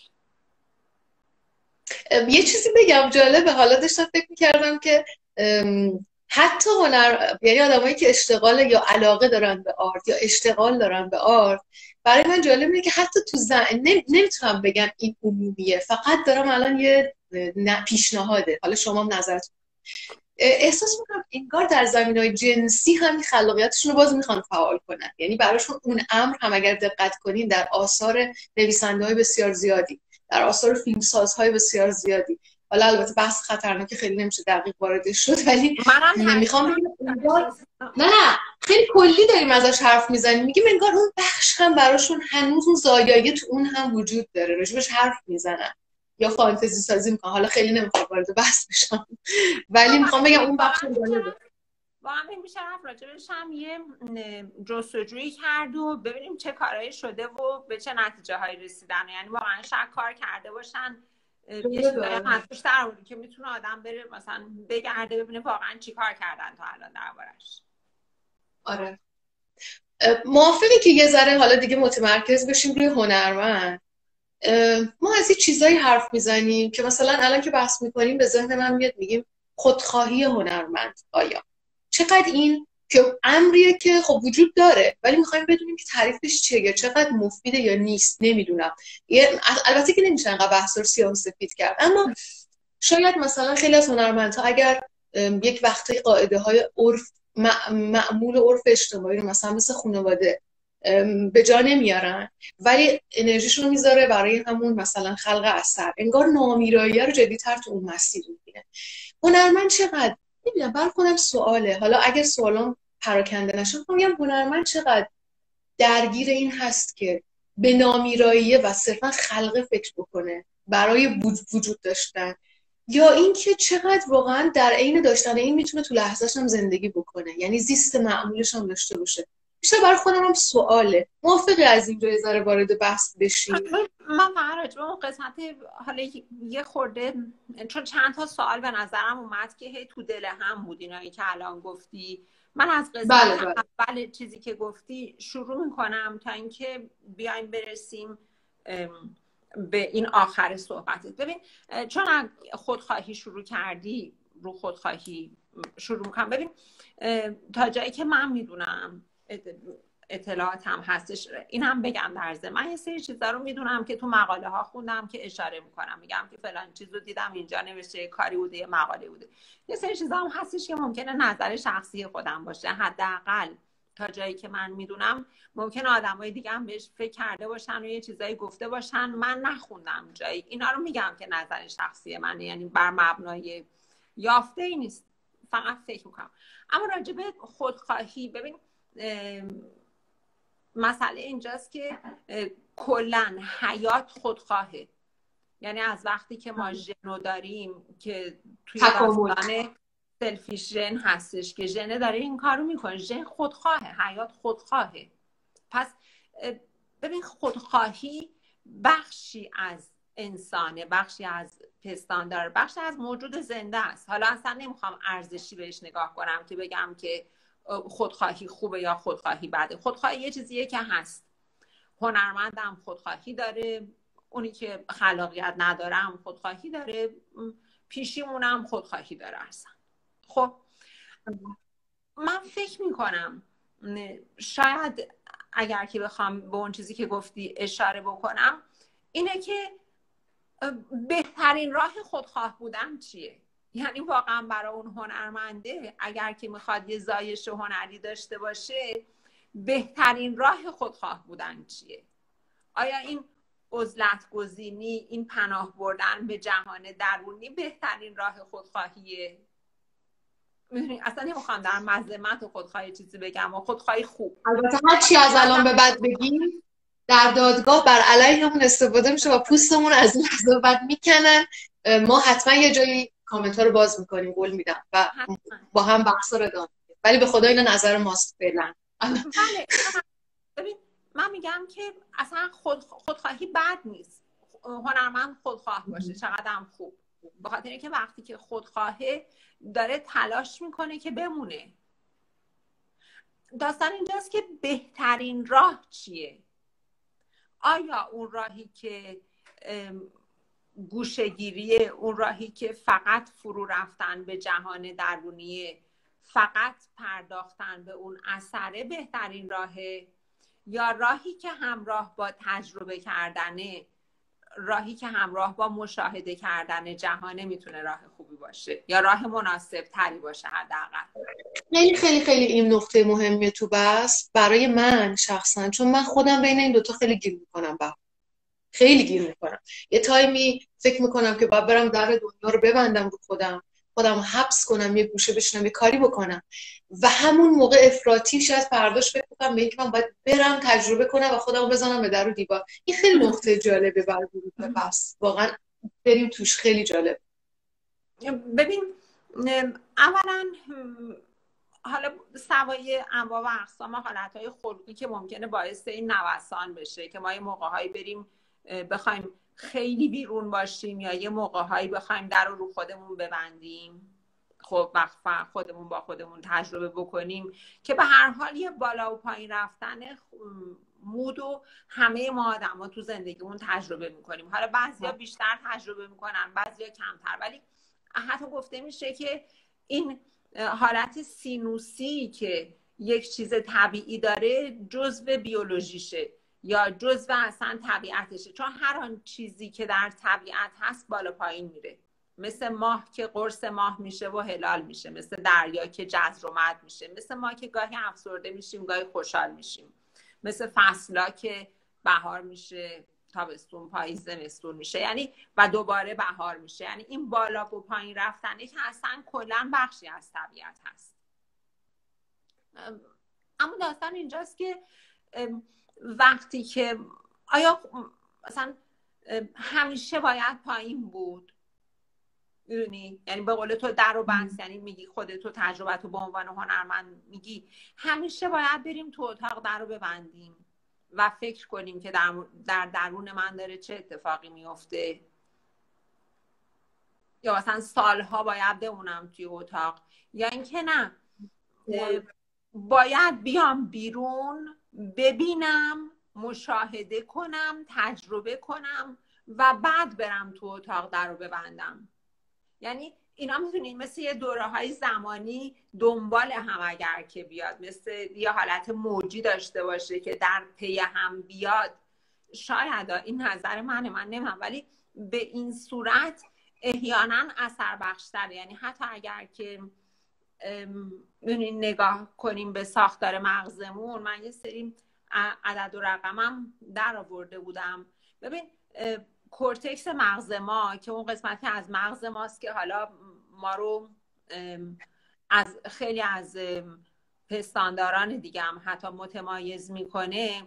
یه چیزی بگم جالبه، حالا داشتم فکر میکردم که حتی هنر، یعنی آدمایی که اشتغال یا علاقه دارن به آرت یا اشتغال دارن به آرت، برای من جالب اینه که حتی تو زن نمیتونم بگم این عمومیه، فقط دارم الان یه پیشنهاده، حالا شما هم نظرتون. احساس میکنم انگار در زمینه‌های جنسی هم خلاقیتشون رو باز میخوان فعال کنن، یعنی براشون اون امر هم اگر دقت کنین در آثار نویسنده‌های بسیار زیادی، در آثار فیلمسازهای بسیار زیادی، حالا البته بحث خطرناک خیلی نمیشه دقیق واردش شد، ولی نمیخوام بگم انگار نه نه خیلی کلی داریم ازش حرف میزنیم، میگیم انگار اون بخش هم براشون هنوز اون زایایی تو اون هم وجود داره، راجبش حرف میزنن یا فانتزی سازی میکنن. حالا خیلی نمیخوام وارد بحث بشم، ولی میخوام بگم اون بخش جالبه. واقعا میشه رفت راجبش هم یه جستجویی کرد و ببینیم چه کارهایی شده و به چه نتیجه هایی رسیدن، یعنی واقعا شاید کار کرده باشن یه چیزایی هم توش در آوردن که میتونه آدم بره مثلا بگرده ببینه واقعا چی کار کردن تا الان دربارش. آره موافقی که یه ذره حالا دیگه متمرکز بشیم روی هنرمند. ما از این چیزایی حرف میزنیم که مثلا الان که بحث میکنیم به ذهن من میاد، میگیم خودخواهی هنرمند آیا چقدر این که امریه که خب وجود داره، ولی میخوایم بدونیم که تعریفش چیه، چقدر مفیده یا نیست، نمیدونم. البته که نمیشه انقدر بحث رو سیاه و سفید کرد، اما شاید مثلا خیلی از هنرمندها اگر یک وقتی قاعده های عرف معمول عرف اجتماعی رو مثلا مثل خانواده به جا نمیارن، ولی انرژیشون رو میذاره برای همون مثلا خلق اثر، انگار نامیرایی رو جدی‌تر تو اون مسیر میبینه. هنرمند چقدر نمیدونم، برای خودم سواله، حالا اگر سوالام پراکنده نشه میگم هنرمند چقدر درگیر این هست که به نامیرایی و صرفا خلق فکر بکنه برای وجود داشتن، یا اینکه چقدر واقعا در عین داشتن این میتونه تو لحظه‌ش هم زندگی بکنه، یعنی زیست معمولش هم داشته باشه. بیشتر برای خودم هم سواله. موافقی از اینجا یه ذره وارد بحث بشیم؟ من فقط به اون قسمت حالا یه خورده، چون چند تا سوال به نظرم اومد که هی تو دل هم بود اینایی که الان گفتی. من از قسمت بله بله. اول چیزی که گفتی شروع میکنم تا اینکه بیایم برسیم به این آخر صحبتت. ببین چون خودخواهی شروع کردی، رو خودخواهی شروع میکنم. ببین تا جایی که من میدونم اطلاعات هم هستش، این هم بگم در ضمن من یه سری چیزا رو میدونم که تو مقاله ها خوندم که اشاره میکنم، میگم که فلان چیز رو دیدم اینجا نوشته، کاری بوده، یه مقاله بوده. یه سری چیزا هم هستش که ممکنه نظر شخصی خودم باشه، حداقل تا جایی که من میدونم ممکنه آدمای دیگه هم بهش فکر کرده باشن و یه چیزایی گفته باشن، من نخوندم جایی. اینا رو میگم که نظر شخصی منه، یعنی بر مبنای یافته ای نیست، فقط فکر میکنم. اما راجع به خودخواهی، ببین مسئله اینجاست که کلن حیات خودخواهه، یعنی از وقتی که ما ژنو داریم که توی داستان سلفیش ژن هستش که ژن داره این کارو میکنه، ژن خودخواهه، حیات خودخواهه. پس ببین خودخواهی بخشی از انسانه، بخشی از پستان داره، بخشی از موجود زنده است. حالا اصلا نمیخوام ارزشی بهش نگاه کنم که بگم که خودخواهی خوبه یا خودخواهی بده. خودخواهی یه چیزیه که هست. هنرمندم خودخواهی داره، اونی که خلاقیت ندارم خودخواهی داره، پیشیمونم خودخواهی داره اصلا. خب من فکر میکنم شاید اگر که بخوام به اون چیزی که گفتی اشاره بکنم اینه که بهترین راه خودخواه بودن چیه؟ یعنی واقعا برای اون هنرمنده اگر که میخواد یه زایش هنری داشته باشه بهترین راه خودخواه بودن چیه؟ آیا این عزلت گزینی، این پناه بردن به جهان درونی بهترین راه خودخواهیه؟ میدونی اصلا نمیخوام در مذمت و خودخواهی چیزی بگم و خودخواهی خوب، البته هر چی از الان به بعد بگیم در دادگاه بر علیه همون استفاده میشه و پوستمون از این لحظه بعد میکنن. ما حتما یه جایی کامنت ها رو باز میکنیم، قول میدم، و با هم بحث رو ادامه میدیم. ولی به خدا اینا نظر ماست فعلا. بله ببین من میگم که اصلا خود خودخواهی بد نیست. هنرمند خودخواه باشه چقدر هم خوب، به خاطر اینکه وقتی که خودخواهه داره تلاش میکنه که بمونه. داستان اینجاست که بهترین راه چیه؟ آیا اون راهی که گوشه‌گیریه، اون راهی که فقط فرو رفتن به جهان درونیه، فقط پرداختن به اون اثره بهترین راهه، یا راهی که همراه با تجربه کردنه، راهی که همراه با مشاهده کردن جهانه میتونه راه خوبی باشه یا راه مناسب تری باشه حداقل؟ خیلی خیلی خیلی این نقطه مهمیه تو بس برای من شخصا، چون من خودم بین این دوتا خیلی گیر میکنم، با خیلی گیر میکنم. یه تایمی فکر میکنم که باید برم در دنیا رو ببندم رو خودم، خودم حبس کنم، یه گوشه بشینم یه کاری بکنم، و همون موقع افراطی شاید فرداش فکر کنم به اینکه من باید برم تجربه کنم و خودم بزنم به در و دیوار. این خیلی نقطه جالبه برای گروه بس، واقعا بریم توش، خیلی جالب. ببین اولا حالا سوای انواع و اقسام حالتهای خلقی که ممکنه باعث این نوسان بشه که ما یه موقع‌هایی بریم بخوایم خیلی بیرون باشیم یا یه موقع‌هایی بخوایم در رو رو خودمون ببندیم، خب وقت خودمون با خودمون تجربه بکنیم، که به هر حال یه بالا و پایین رفتن مود و همه ما آدم‌ها تو زندگیمون تجربه میکنیم. حالا بعضیا بیشتر تجربه میکنن، بعضیا کمتر، ولی حتی گفته میشه که این حالت سینوسی که یک چیز طبیعی داره جزء بیولوژیشه یا جزء اصلا طبیعتشه، چون هر آن چیزی که در طبیعت هست بالا پایین میره. مثل ماه که قرص ماه میشه و هلال میشه، مثل دریا که جزر و مد میشه، مثل ما که گاهی افسرده میشیم گاهی خوشحال میشیم، مثل فصلا که بهار میشه، تابستون، پاییز، زمستون میشه، یعنی و دوباره بهار میشه. یعنی این بالا و پایین رفتنه که اصلا کلا بخشی از طبیعت هست. اما داستان اینجاست که وقتی که آیا مثلا همیشه باید پایین بود؟ میدونی، یعنی به قول تو در و بند، یعنی میگی خودتو تجربتو به عنوان هنرمند میگی همیشه باید بریم تو اتاق در رو ببندیم و فکر کنیم که در, در درون من داره چه اتفاقی میفته، یا مثلا سالها باید بمونم توی اتاق، یا اینکه نه باید بیام بیرون ببینم، مشاهده کنم، تجربه کنم و بعد برم تو اتاق در رو ببندم. یعنی اینا میتونید مثل یه دوره های زمانی دنبال هم اگر که بیاد، مثل یه حالت موجی داشته باشه که در پی هم بیاد. شاید این نظر منه، من نمیدونم، ولی به این صورت احیانا اثر بخشتره. یعنی حتی اگر که نگاه کنیم به ساختار مغزمون، من یه سری عدد و رقمم در آورده بودم. ببین کورتکس مغز ما که اون قسمتی از مغز ماست که حالا ما رو از خیلی از پستانداران دیگه هم حتی متمایز میکنه،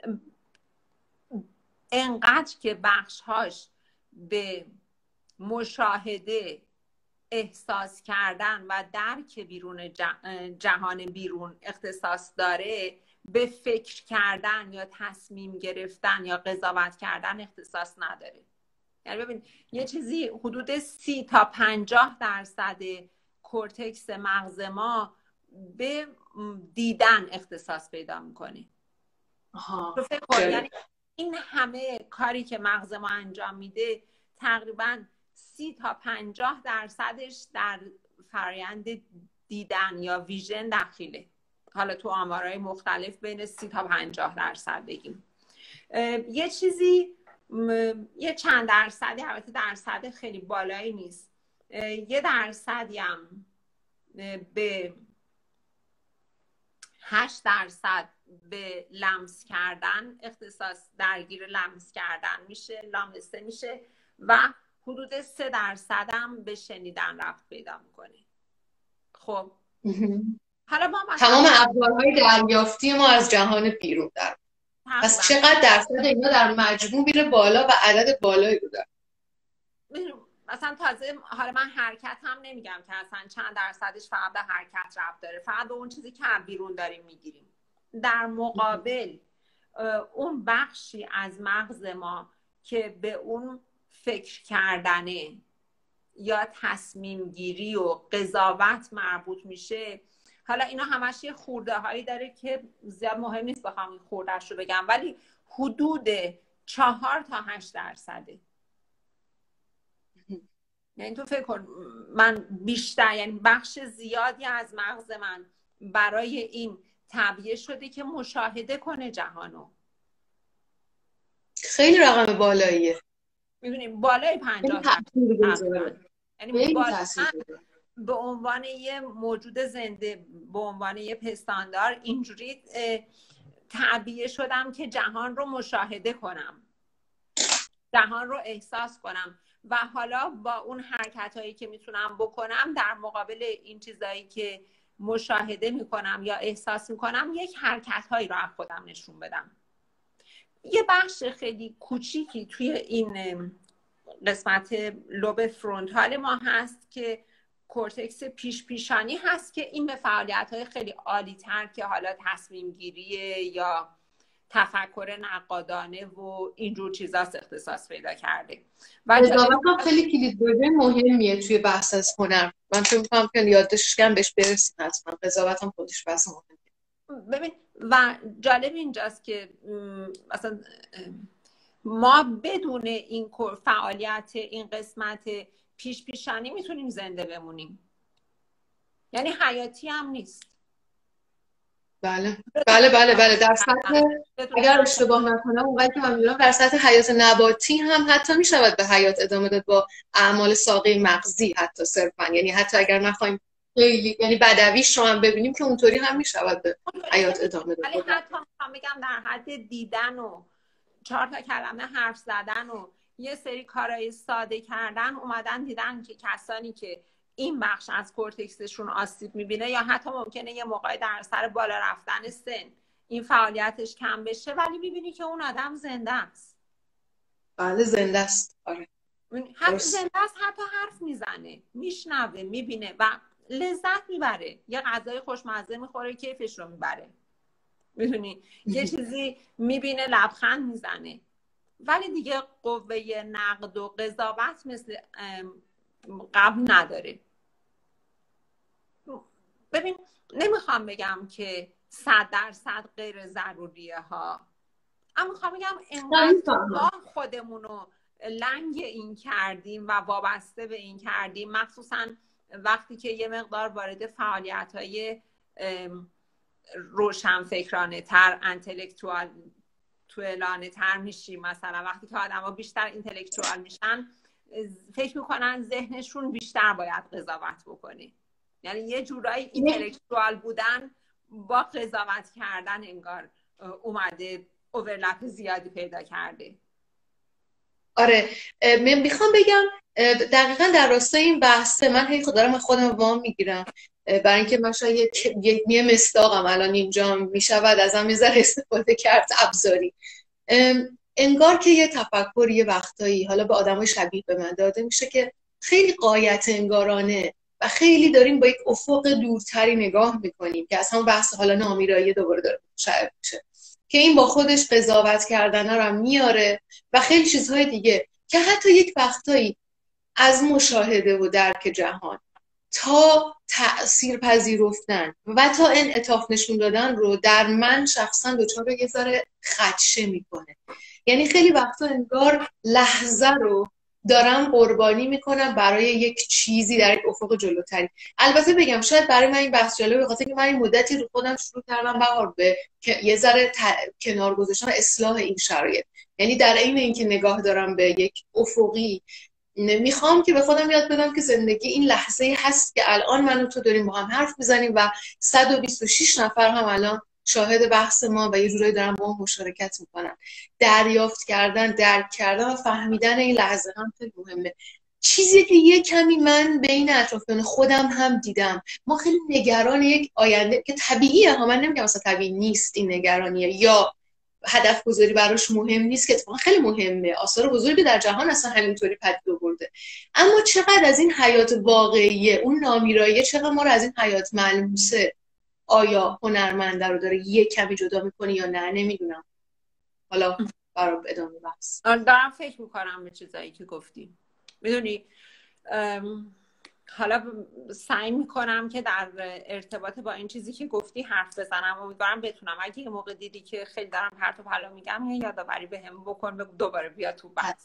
انقدر که بخشهاش به مشاهده، احساس کردن و درک بیرون جهان بیرون اختصاص داره، به فکر کردن یا تصمیم گرفتن یا قضاوت کردن اختصاص نداره. یعنی ببین یه چیزی حدود سی تا پنجاه درصد کورتکس مغز ما به دیدن اختصاص پیدا میکنه. تو فکر کن، یعنی این همه کاری که مغز ما انجام میده تقریباً سی تا پنجاه درصدش در فرآیند دیدن یا ویژن داخله. حالا تو آمارهای مختلف بین سی تا پنجاه درصد بگیم. یه چیزی یه چند درصدی، البته درصد خیلی بالایی نیست، یه درصدی هم به هشت درصد به لمس کردن اختصاص، درگیر لمس کردن میشه، لامسه میشه، و حدود سه درصد هم به شنیدن رفت پیدا میکنه. خب حالا ما تمام ابزارهای دریافتی ما از جهان بیرون در پس چقدر درصد اینا در مجموع میره بالا و عدد بالایی رو داره؟ مثلا تازه حالا من حرکت هم نمیگم که اصلا چند درصدش فقط به حرکت ربط داره، فقط به اون چیزی که بیرون داریم میگیریم. در مقابل اون بخشی از مغز ما که به اون فکر کردنه یا تصمیم گیری و قضاوت مربوط میشه، حالا اینا همش یه خورده هایی داره که زیاد مهم نیست بخوام این خوردهش رو بگم، ولی حدود چهار تا هشت درصده. یعنی تو فکر کن من بیشتر، یعنی بخش زیادی از مغز من برای این تبیه شده که مشاهده کنه جهانو. خیلی رقم بالاییه. میبینیم بالای پنجاه درصد. یعنی بالا به عنوان یه موجود زنده، به عنوان یه پستاندار اینجوری تعبیه شدم که جهان رو مشاهده کنم، جهان رو احساس کنم و حالا با اون حرکت هایی که میتونم بکنم در مقابل این چیزایی که مشاهده میکنم یا احساس میکنم یک حرکت هایی رو از خودم نشون بدم. یه بخش خیلی کوچیکی توی این قسمت لوب فرونتال ما هست که کورتکس پیش پیشانی هست که این به فعالیت های خیلی عالی تر که حالا تصمیم گیریه یا تفکر نقادانه و اینجور چیزاست اختصاص پیدا کرده. و قضاوت هم خیلی کلیدواژه مهمیه توی بحث از هنر. من فکر می‌کنم که یادداشتش کردم بهش برسیم حتما. قضاوت هم خودش بحث مهمه. ببین و جالب اینجاست که مثلا ما بدون این فعالیت این قسمت پیش پیشانی میتونیم زنده بمونیم، یعنی حیاتی هم نیست. بله بله بله بله در سطح، اگر اشتباه نکنم اونقدر که من میدونم در سطح حیات نباتی هم حتی میشود به حیات ادامه داد با اعمال ساقه مغزی، حتی صرفا، یعنی حتی اگر نخوایم خیلی یعنی بدویش رو هم ببینیم که اونطوری هم میشود به حیات ادامه داد. ولی حتی میخوام بگم در حد دیدن و چهار تا کلمه حرف زدن و یه سری کارهای ساده کردن اومدن دیدن که کسانی که این بخش از کورتکسشون آسیب میبینه یا حتی ممکنه یه موقع در سر بالا رفتن سن این فعالیتش کم بشه، ولی میبینی که اون آدم زنده است. بله زنده است. آره حتی زنده است، حتی حرف میزنه، میشنوه، میبینه و لذت میبره، یه غذای خوشمزه میخوره، کیفش رو میبره، میدونی یه چیزی میبینه لبخند میزنه، ولی دیگه قوه نقد و قضاوت مثل قبل نداره. ببین نمیخوام بگم که صد درصد غیر ضروریه ها، اما میخوام بگم انقدر ما خودمونو لنگ این کردیم و وابسته به این کردیم، مخصوصا وقتی که یه مقدار وارد فعالیت های روشنفکرانه تر، انتلکتوال توالانه تر میشیم. مثلا وقتی که آدم ها بیشتر اینتلکتوال میشن فکر میکنن ذهنشون بیشتر باید قضاوت بکنه، یعنی یه جورایی اینتלקچوال بودن با قضاوت کردن انگار اومده اوورلپ زیادی پیدا کرده. آره من میخوام بگم دقیقا در راستای این بحثه من هی دارم خودم وام میگیرم برای اینکه من شاید یک یه مستاقم الان اینجا میشود ازم یه ذره استفاده کرد ابزاری، انگار که یه تفکر یه وقتایی حالا به آدمای شبیه به من داده میشه که خیلی غایت انگارانه و خیلی داریم با یک افق دورتری نگاه میکنیم که از همون بحث حالا نامیرایی دوباره داره شاید میشه که این با خودش قضاوت کردن رو هم میاره و خیلی چیزهای دیگه که حتی یک وقتایی از مشاهده و درک جهان تا تأثیر پذیرفتن و تا انعطاف نشون دادن رو در من شخصا دچار یه ذره خدشه میکنه. یعنی خیلی وقتا انگار لحظه رو دارم قربانی میکنم برای یک چیزی در یک افق جلوتری. البته بگم شاید برای من این بحث جالبه بخاطر که من این مدتی رو خودم شروع کردم بهار به یه ذره ت... کنار گذاشتن اصلاح این شرایط، یعنی در عین اینکه نگاه دارم به یک افقی میخوام که به خودم یاد بدم که زندگی این لحظه هست که الان من و تو داریم با هم حرف میزنیم و صد و بیست و شش نفر هم الان شاهد بحث ما و یه جورایی دارن با هم مشارکت میکنن. دریافت کردن، درک کردن و فهمیدن این لحظه هم خیلی مهمه. چیزی که یه کمی من بین اطرافیان خودم هم دیدم، ما خیلی نگران یک آینده که طبیعیه ها، من نمیگم مثلا طبیعی نیست این نگرانیه یا هدف گذاری براش مهم نیست که اتفاقا خیلی مهمه، آثار بزرگی در جهان اصلا همینطوری پدید آورده. اما چقدر از این حیات واقعیه، اون نامیراییه، چقدر ما رو از این حیات ملموسه آیا هنرمنده رو داره یه کمی جدا میکنه یا نه، نمیدونم. حالا برای ادامه بحث دارم فکر میکنم به چیزایی که گفتی. میدونی حالا سعی میکنم که در ارتباط با این چیزی که گفتی حرف بزنم. امیدوارم بتونم. اگه یه موقع دیدی که خیلی دارم پرت و پلا میگم یه یادآوری بهم بکن، بگو دوباره بیا تو بحث.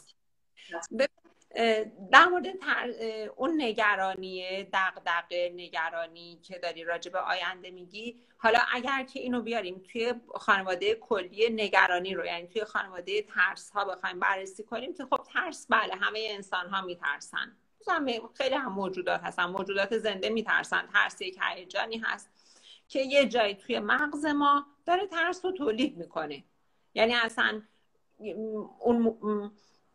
در مورد تر... اون نگرانی، دغدغه نگرانی که داری راجع به آینده میگی، حالا اگر که اینو بیاریم توی خانواده کلی نگرانی رو، یعنی توی خانواده ترس ها بخوایم بررسی کنیم، که خب ترس بله همه انسان ها میترسن، خیلی هم موجودات هستن، موجودات زنده میترسن. ترس یک هیجانی هست که یه جایی توی مغز ما داره ترس رو تولید میکنه. یعنی اصلا اون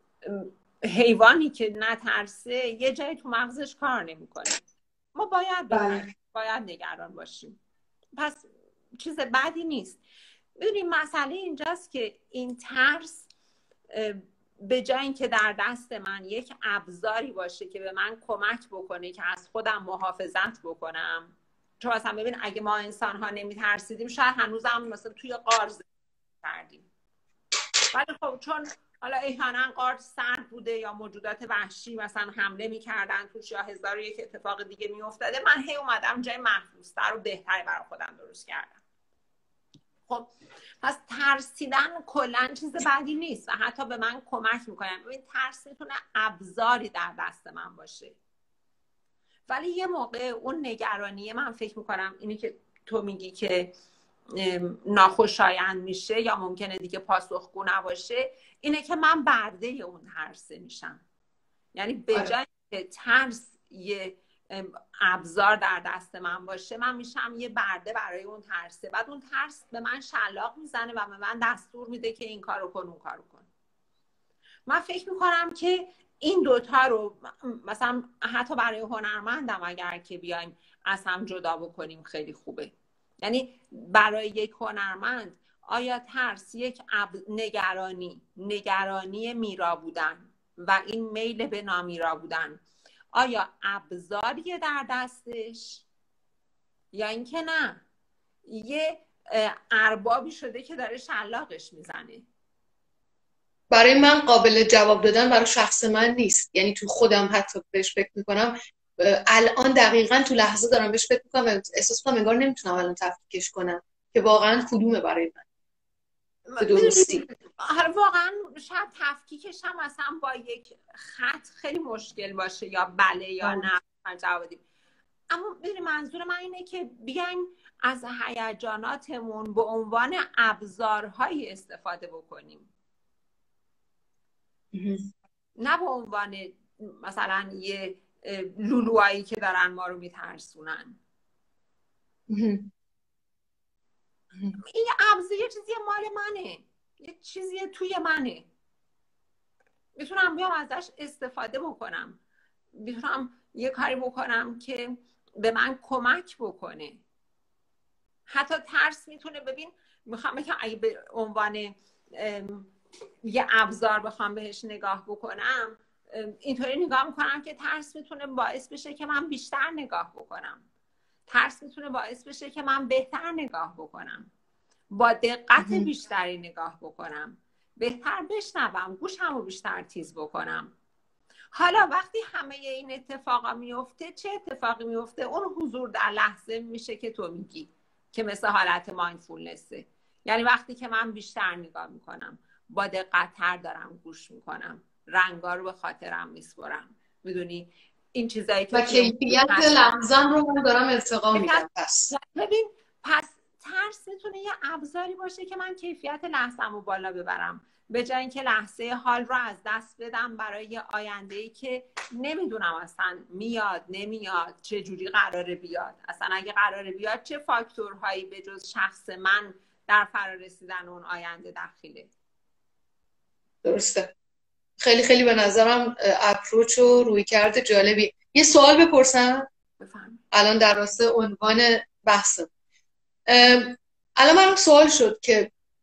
حیوانی که نترسه یه جایی تو مغزش کار نمیکنه. ما باید بترسیم، باید نگران باشیم. پس چیز بدی نیست. ببینید مسئله اینجاست که این ترس به جای اینکه در دست من یک ابزاری باشه که به من کمک بکنه که از خودم محافظت بکنم، چون مثلا ببین اگه ما انسان ها نمی ترسیدیم شاید هنوزم مثلا توی غار زندگی کردیم، ولی خب چون حالا احیانا غار سرد بوده یا موجودات وحشی مثلا حمله میکردن توش یا هزار و یک اتفاق دیگه میافتاده، من هی اومدم جای محفوظتر و بهتری برای خودم درست کردم. خب پس ترسیدن کلا چیز بدی نیست و حتی به من کمک میکنه. ببین ترس میتونه ابزاری در دست من باشه، ولی یه موقع اون نگرانیه، من فکر میکنم اینی که تو میگی که ناخوشایند میشه یا ممکنه دیگه پاسخگو نباشه، اینه که من برده اون ترسه میشم. یعنی به جای که ترس یه ابزار در دست من باشه، من میشم یه برده برای اون ترسه. بعد اون ترس به من شلاق میزنه و به من دستور میده که این کارو کن اون کارو کن. من فکر میکنم که این دوتا رو مثلا حتی برای هنرمندم اگر که بیایم از هم جدا بکنیم خیلی خوبه. یعنی برای یک هنرمند آیا ترس یک نگرانی نگرانی میرا بودن و این میل به نامیرا بودن آیا ابزاریه در دستش یا اینکه نه یه اربابی شده که داره شلاقش میزنه؟ برای من قابل جواب دادن برای شخص من نیست. یعنی تو خودم حتی بهش فکر میکنم الان دقیقاً تو لحظه دارم بهش فکر میکنم و احساس کنم انگار نمیتونم الان تفکیکش کنم که واقعاً کدومه برای من به درستی. واقعاً شاید تفکیکش هم مثلا با یک خط خیلی مشکل باشه یا بله یا نه جواب بدیم. اما ببین منظور من اینه که بیایم از هیجاناتمون به عنوان ابزارهایی استفاده بکنیم، نه به عنوان مثلا یه لولوهایی که دارن ما رو میترسونن. این ابزار یه چیزی مال منه، یه چیزی توی منه، میتونم بیام ازش استفاده بکنم، میتونم یه کاری بکنم که به من کمک بکنه. حتی ترس میتونه، ببین میخوام بگم اگه به عنوان یه ابزار بخوام بهش نگاه بکنم، اینطوری نگاه میکنم که ترس میتونه باعث بشه که من بیشتر نگاه بکنم، ترس میتونه باعث بشه که من بهتر نگاه بکنم، با دقت بیشتری نگاه بکنم، بهتر بشنوم، گوشمو بیشتر تیز بکنم. حالا وقتی همه این اتفاقا میفته، چه اتفاقی میفته؟ اون حضور در لحظه میشه که تو میگی که مثل حالت مایندفولنسه. یعنی وقتی که من بیشتر نگاه میکنم، با دقت‌تر دارم گوش میکنم، رنگا رو به خاطرم میسپرم، میدونی این چیزایی که و کیفیت لحظه‌ام رو من دارم ارتقا میدم. پس ببین، پس ترس میتونه یه ابزاری باشه که من کیفیت لحظه‌ام رو بالا ببرم، به جای اینکه لحظه حال رو از دست بدم برای آینده‌ای که نمیدونم اصلا میاد نمیاد، چه جوری قراره بیاد، اصلا اگه قراره بیاد چه فاکتورهایی به جز شخص من در فرارسیدن اون آینده دخیله. درسته. خیلی خیلی به نظرم اپروچ و رویکرد جالبی. یه سوال بپرسم؟ بفهم. الان در راسته عنوان بحثم الان من سوال شد که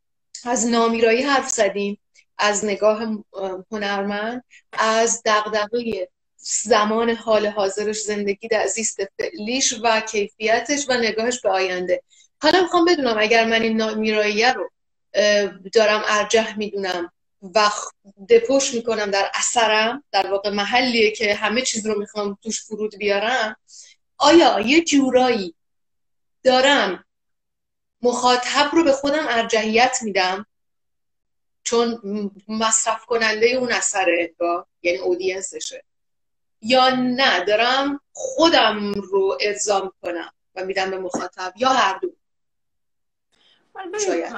از نامیرایی حرف زدیم، از نگاه هنرمند، از دغدغه زمان حال حاضرش، زندگی در زیست فعلیش و کیفیتش و نگاهش به آینده. حالا میخوام بدونم اگر من این نامیرایی رو دارم ارجح میدونم و دپوش میکنم در اثرم، در واقع محلیه که همه چیز رو میخوام توش فرود بیارم، آیا یه جورایی دارم مخاطب رو به خودم ارجحیت میدم چون مصرف کننده اون اثره انگار، یعنی اودینسشه، یا نه دارم خودم رو ارضا کنم و میدم به مخاطب، یا هر دو؟ شاید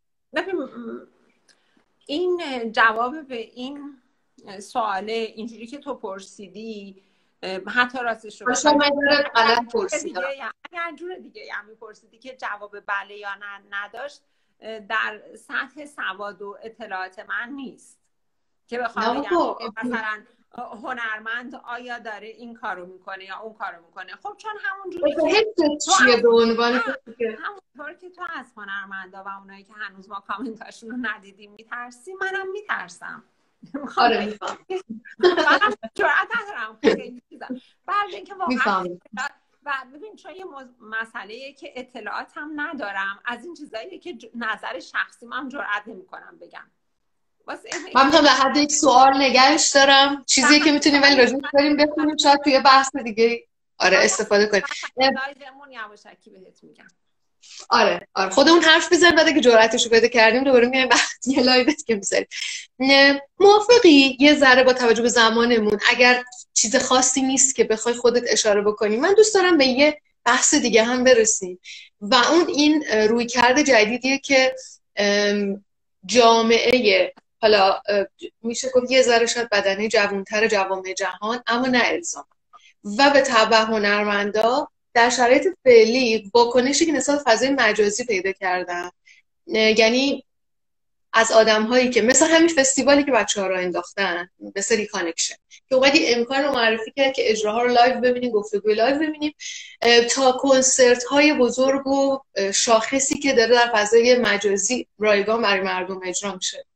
این جواب به این سوال اینجوری که تو پرسیدی، حتی راستش رو بخوام من غلط پرسیدم، اگر جور دیگه هم میپرسیدی که جواب بله یا نه نداشت، در سطح سواد و اطلاعات من نیست که بخوام بگم مثلا هنرمند آیا داره این کارو میکنه یا اون کارو میکنه. خب چون همون جوری که چیه به عنوان همونطور که تو از هنرمندا و اونایی که هنوز ما کامنتاشون رو ندیدیم میترسی، منم میترسم. آره میفهم. منم جرأت ندارم خیلی چیزا. بعد اینکه واقعا و ببین چون یه مسئله‌ایه که اطلاعات هم ندارم از این چیزاییه که نظر شخصی من جرئت نمی‌کنم بگم. من میخوام در حد یک سوال نگهش دارم، چیزی که میتونیم ولی راجعش بریم بخونیم، شاید توی بحث دیگه آره استفاده کنیم. لایومون یواشکی بهت میگم. آره آره خودمون حرف بزنیم، بعد اگه جرأتشو پیدا کردیم دوباره میایم وقت یه لایوت که میذاریم. موافقی یه ذره با توجه به زمانمون اگر چیز خاصی نیست که بخوای خودت اشاره بکنی، من دوست دارم به یه بحث دیگه هم برسیم و اون این رویکرد جدیدیه که جامعه، حالا میشه گفت یه ذره شاید بدنه جوانتر جوامع جهان اما نه الزام، و به تبع هنرمندا در شرایط فعلی واکنشی که نسبت فضای مجازی پیدا کردن، یعنی از آدم‌هایی که مثل همین فستیوالی که بچه‌ها رو انداختن مثل ریکانکشن که اومدی امکان رو معرفی کرد که اجراها رو لایو ببینیم، گفتگوی لایو ببینیم، تا کنسرت‌های بزرگ و شاخصی که داره در فضای مجازی رایگان برای مردم اجرا میشه،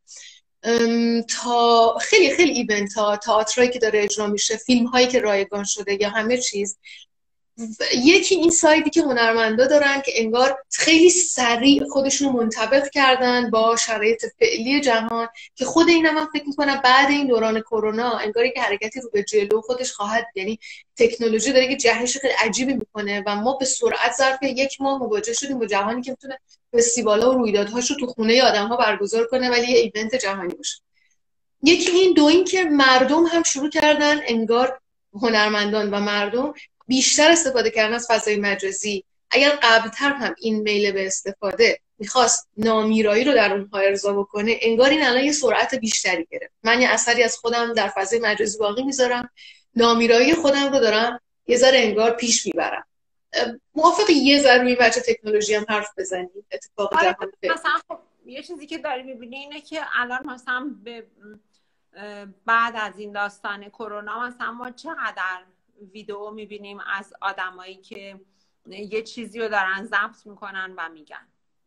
تا خیلی خیلی ایونت ها، تئاترایی که داره اجرا میشه، فیلم هایی که رایگان شده یا همه چیز. یکی این سایدی که هنرمندا دارن که انگار خیلی سریع خودشون رو منطبق کردن با شرایط فعلی جهان، که خود اینم من فکر میکنم بعد این دوران کرونا انگاری که حرکتی رو به جلو خودش خواهد، یعنی تکنولوژی داره که جهش خیلی عجیبی میکنه و ما به سرعت ظرف یک ماه مواجه شدیم با جهانی که میتونه فستیوالا و رویدادهاش رو تو خونه آدم‌ها برگزار کنه ولی یه ایونت جهانی باشه. یکی این، دو این که مردم هم شروع کردن انگار هنرمندان و مردم بیشتر استفاده کردن از فضای مجازی. اگر قبلتر هم این میل به استفاده میخواست نامیرایی رو در اونها ارضا بکنه، انگار این الان یه سرعت بیشتری گرفت. من یه اثری از خودم در فضای مجازی باقی میذارم، نامیرایی خودم رو دارم یه ذره انگار پیش میبرم. موافقی یه ذره روی بچه تکنولوژی هم حرف بزنیم؟ اتفاق آره جهان مثلا خب یه چیزی که داری میبینی اینه که الان مثلا به بعد از این داستان کرونا مثلا ما چقدر ویدیو میبینیم از آدمایی که یه چیزی رو دارن ضبط میکنن و میگن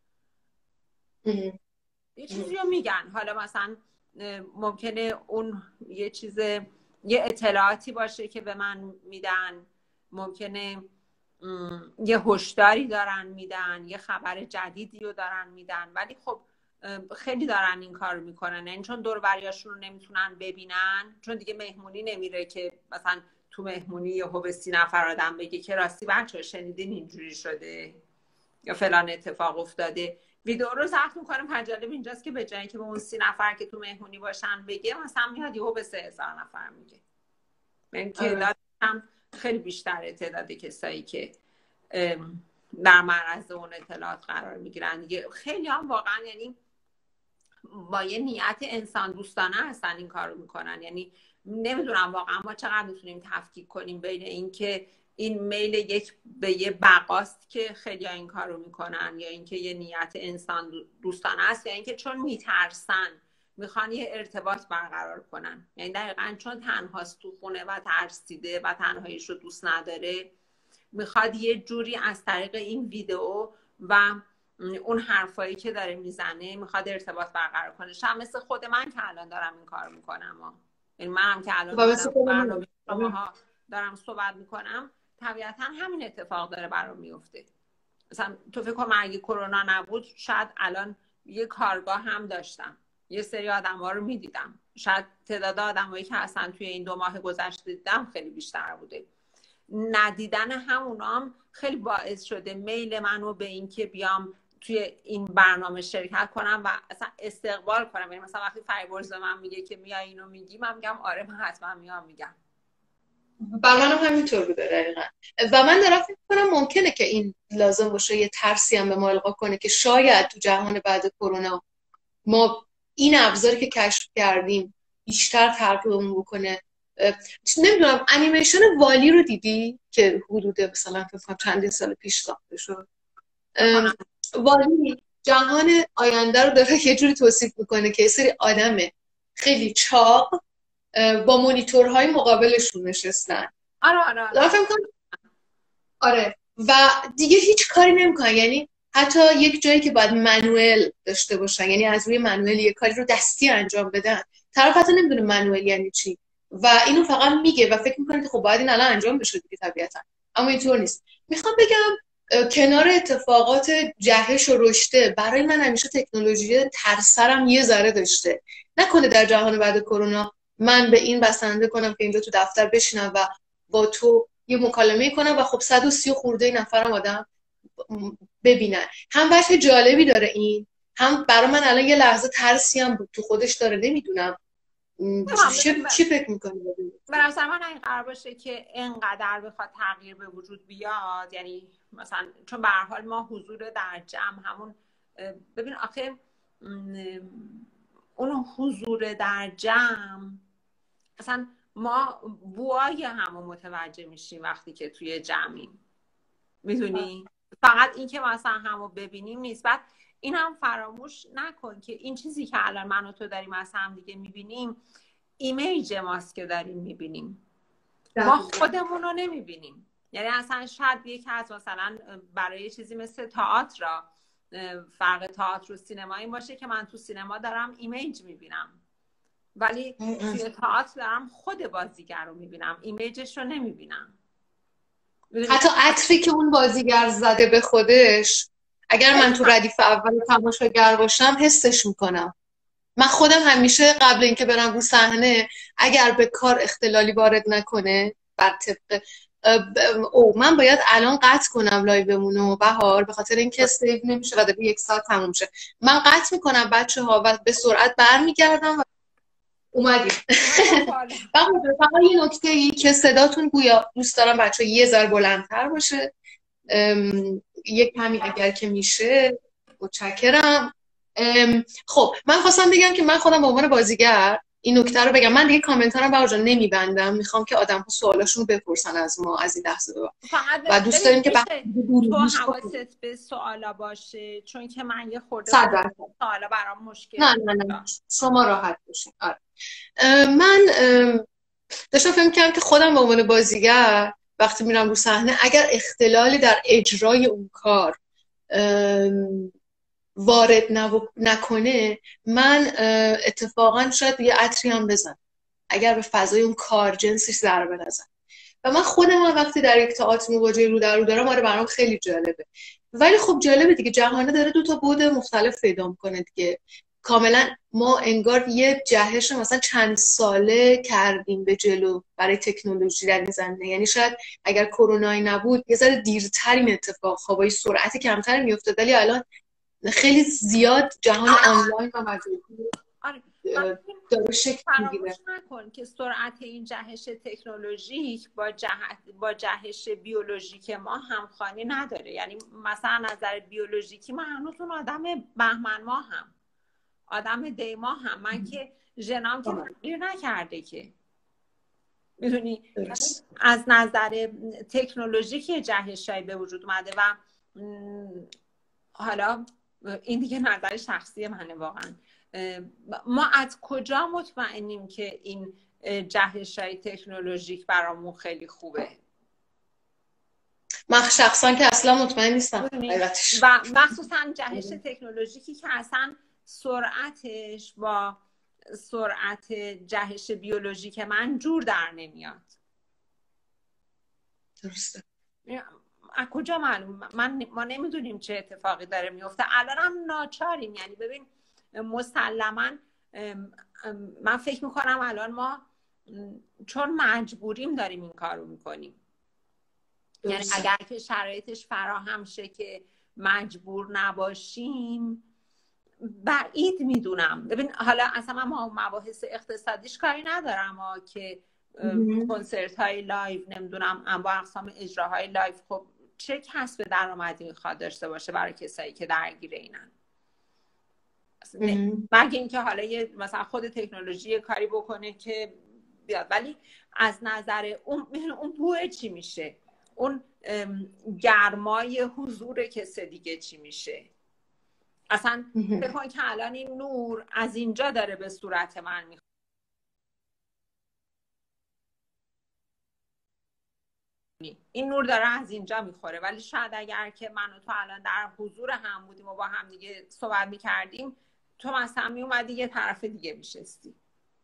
یه چیزی رو میگن، حالا مثلا ممکنه اون یه چیز یه اطلاعاتی باشه که به من میدن، ممکنه یه هشداری دارن میدن، یه خبر جدیدی رو دارن میدن، ولی خب خیلی دارن این کار میکنن، یعنی چون دور بریاشون رو نمیتونن ببینن، چون دیگه مهمونی نمیره که مثلا تو مهمونی یهو به سی نفر آدم بگه که راستی بچه‌ها شنیدین اینجوری شده یا فلان اتفاق افتاده. ویدیو رو ضبط میکنه. پنجالب اینجاست که به جای اینکه به اون سی نفر که تو مهمونی باشن بگه، مثلا میاد یهو به سه هزار نفر میگه. من تعداد هم خیلی بیشتره، تعداد کسایی که در معرض اون اطلاعات قرار میگیرن دیگه. خیلی هم واقعا یعنی با یه نیت انسان دوستانه هستن این کارو میکنن. یعنی نمیدونم واقعا ما چقدر میتونیم تفکیک کنیم بین این که این میل یک به یه بقاست که خیلی این کارو میکنن، یا اینکه یه نیت انسان دوستانه است، یا اینکه چون میترسن میخوان یه ارتباط برقرار کنن. یعنی دقیقاً چون تنهاست تو خونه و ترسیده و تنهاییش رو دوست نداره، میخواد یه جوری از طریق این ویدیو و اون حرفایی که داره میزنه میخواد ارتباط برقرار کنه. شاید مثل خود من که الان دارم این کار میکنم، این منم که الان برنامه شماها دارم صحبت میکنم، طبیعتا همین اتفاق داره برام میفته. مثلا تو فکر کن من اگه کرونا نبود شاید الان یه کارگاه هم داشتم، یه سری آدم ها رو میدیدم، شاید تعداد آدمایی که اصلا توی این دو ماه گذشته دیدم خیلی بیشتر بوده. ندیدن همونا هم خیلی باعث شده میل منو به این که بیام توی این برنامه شرکت کنم و اصلا استقبال کنم. یعنی مثلا وقتی فریبرز به من میگه که میای اینو میگی، من میگم آره من حتما میام میگم. بر منم همینطور بوده دقیقا. و من دارم فکر کنم ممکنه که این لازم باشه یه ترسی هم به ما القا کنه که شاید تو جهان بعد کرونا ما این ابزاری که کشف کردیم بیشتر تغییرمون بکنه. نمیدونم انیمیشن والی رو دیدی که حدود مثلا فکر چندین سال پیش ساخته شد؟ والی جهان آینده رو داره یه جوری توصیف میکنه که یه سری آدم خیلی چاق با مانیتورهای مقابلشون نشستن. آره آره آره. آره و دیگه هیچ کاری نمیکنن، یعنی حتی یک جایی که باید منوئل داشته باشن، یعنی از روی منوئل یه کاری رو دستی انجام بدن، طرف حتی نمیدونه منوئل یعنی چی و اینو فقط میگه و فکر میکنه که خب باید این الان انجام بشه دیگه طبیعتا، اما اینطور نیست. میخوام بگم کنار اتفاقات جهش و رشته، برای من همیشه تکنولوژی ترسرم یه ذره داشته. نکنه در جهان بعد کرونا من به این بسنده کنم که اینجا تو دفتر بشینم و با تو یه مکالمه کنم و خب صد و سی خورده نفرم آدم ببینن. هم وجه جالبی داره این، هم برای من الان یه لحظه ترسی هم بود تو خودش داره. نمیدونم چی چی فکر می‌کنی؟ برای من این قرار باشه که اینقدر بخواد تغییر به وجود بیاد، یعنی مثلا چون به هر حال ما حضور در جمع همون، ببین آخه اون حضور در جمع اصلا ما بوای همو متوجه میشیم وقتی که توی جمعیم، میدونی؟ فقط این که مثلا همو ببینیم نیست. بعد این هم فراموش نکن که این چیزی که الان من و تو داریم از هم دیگه میبینیم ایمیج ماست که داریم میبینیم، ما خودمون رو نمیبینیم. یعنی اصلا شاید یکی از مثلا برای چیزی مثل تئاتر، فرق تئاتر و سینما این باشه که من تو سینما دارم ایمیج میبینم ولی توی تئاتر دارم خود بازیگر رو میبینم، ایمیجش رو نمیبینم. حتی عطری که اون بازیگر زده به خودش، اگر من تو ردیف اول تماشاگر باشم حسش میکنم. من خودم همیشه قبل اینکه برم رو صحنه اگر به کار اختلالی وارد نکنه بر طبق او من باید الان قطع کنم لایومون و بهار به خاطر اینکه سیو نمیشه و داره یک ساعت تموم شه، من قطع میکنم بچه ها و به سرعت برمیگردم و اومدیم. فقط یه نکته ای که صداتون گویا دوست دارم بچه یه ذره بلندتر باشه، یه کمی اگر که میشه متشکرم. خب من خواستم بگم که من خودم به عنوان بازیگر این نکته رو بگم، من دیگه کامنت ها رو برای جان نمیبندم، میخوام که آدم ها سوالاشون رو بپرسن از ما از این لحظه به بعد و دوست داریم که تو حواست به سوالا باشه، چون که من یه خورده سوالا برام مشکل. نه نه نه شما راحت باشین. آره من داشتم فکر می‌کردم که خودم به عنوان بازیگر وقتی میرم رو صحنه اگر اختلالی در اجرای اون کار وارد نکنه، من اتفاقا شاید یه عطری هم بزنم اگر به فضای اون کار جنسش ضربه نزنه. و من خودم وقتی در یک تئاتر مواجهه رو در رو دارم، آره برام خیلی جالبه. ولی خب جالبه دیگه، جهانه داره دو تا بعد مختلف پیدا میکنه دیگه. کاملا ما انگار یه جهش مثلا چند ساله کردیم به جلو برای تکنولوژی در این زمینه. یعنی شاید اگر کرونایی نبود یه ذره دیرتر این اتفاق ها با سرعت کمتری میافتاد، ولی الان خیلی زیاد جهان آنلاین و مجازی داره شکل میگیره. فراموش نکن که سرعت این جهش تکنولوژیک با جهت با جهش بیولوژیک ما همخوانی نداره. یعنی مثلا نظر بیولوژیکی من هنوز اون آدم بهمن ماه هم آدم دی ماه هم من که ژنام که تغییر نکرده که، میدونی؟ از نظر تکنولوژیک جهش‌هایی به وجود اومده و حالا این دیگه نظر شخصی منه واقعا. ما از کجا مطمئنیم که این جهش‌های تکنولوژیک برامون خیلی خوبه؟ من شخصا که اصلا مطمئن نیستم و مخصوصا جهش تکنولوژیکی که اصلا سرعتش با سرعت جهش بیولوژیک من جور در نمیاد. درسته. از کجا معلوم؟ من ما نمیدونیم چه اتفاقی داره میفته. الان هم ناچاریم. یعنی ببین مسلما من فکر میکنم الان ما چون مجبوریم داریم این کار رو میکنیم. یعنی اگر که شرایطش فراهم شه که مجبور نباشیم بعید میدونم. ببین حالا اصلا من مباحث اقتصادیش کاری ندارم ها که کنسرت های لایو نمیدونم انواع اقسام اجراهای لایو خب چه کسب درآمدی میخواد داشته باشه برای کسایی که درگیر اینن. مگه اینکه حالا یه مثلا خود تکنولوژی کاری بکنه که بیاد. ولی از نظر اون اون بوه چی میشه؟ اون گرمای حضور کس دیگه چی میشه؟ اصلا فکر کن که الان این نور از اینجا داره به صورت من میخوره. این نور داره از اینجا میخوره ولی شاید اگر که من و تو الان در حضور هم بودیم و با هم دیگه صحبت میکردیم تو مثلا میومدی یه طرف دیگه میشستی.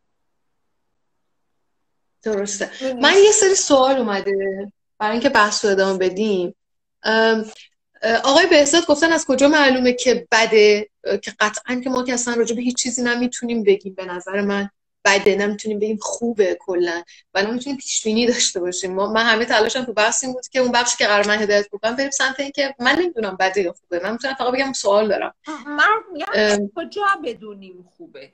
درسته. من یه سری سوال اومده برای اینکه بحث رو ادامه بدیم. آقای بهزاد گفتن از کجا معلومه که بده، که قطعا که ما که اصلا راجع به هیچ چیزی نمیتونیم بگیم. به نظر من بده، نمیتونیم بگیم خوبه کلا و نمیتونیم پیش بینی داشته باشیم. ما من همه تلاشم تو بحث این بود که اون بخشی که قرار من هدایت بکنم بریم سمت این که من نمیدونم بده یا خوبه. من میتونم فقط بگم سوال دارم. من میگم کجا بدونیم خوبه.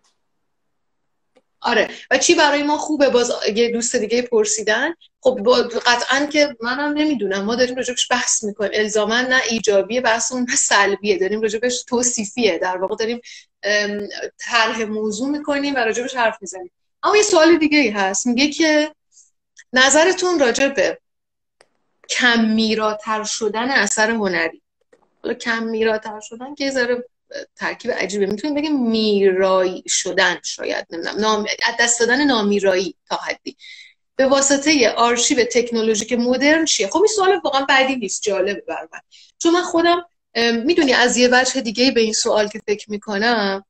آره و چی برای ما خوبه؟ باز یه دوست دیگه پرسیدن. خب قطعا که منم نمیدونم. ما داریم راجبش بحث میکنیم. الزاما نه ایجابیه بحثمون، نه سلبیه. داریم راجبش توصیفیه، در واقع داریم طرح موضوع میکنیم و راجبش حرف میزنیم. اما یه سوال دیگه ای هست، میگه که نظرتون راجب به کم میراتر شدن اثر هنری. حالا کم میراتر شدن که یه ذره ترکیب عجیبه، میتونیم بگیم میرایی شدن، شاید نمیدونم، نام... دست دادن نامیرایی تا حدی به واسطه آرشیو تکنولوژیک مدرن چیه؟ خب این سوال واقعا بدی نیست، جالبه برام. چون من خودم میدونی از یه وجه دیگه به این سوال که فکر میکنم،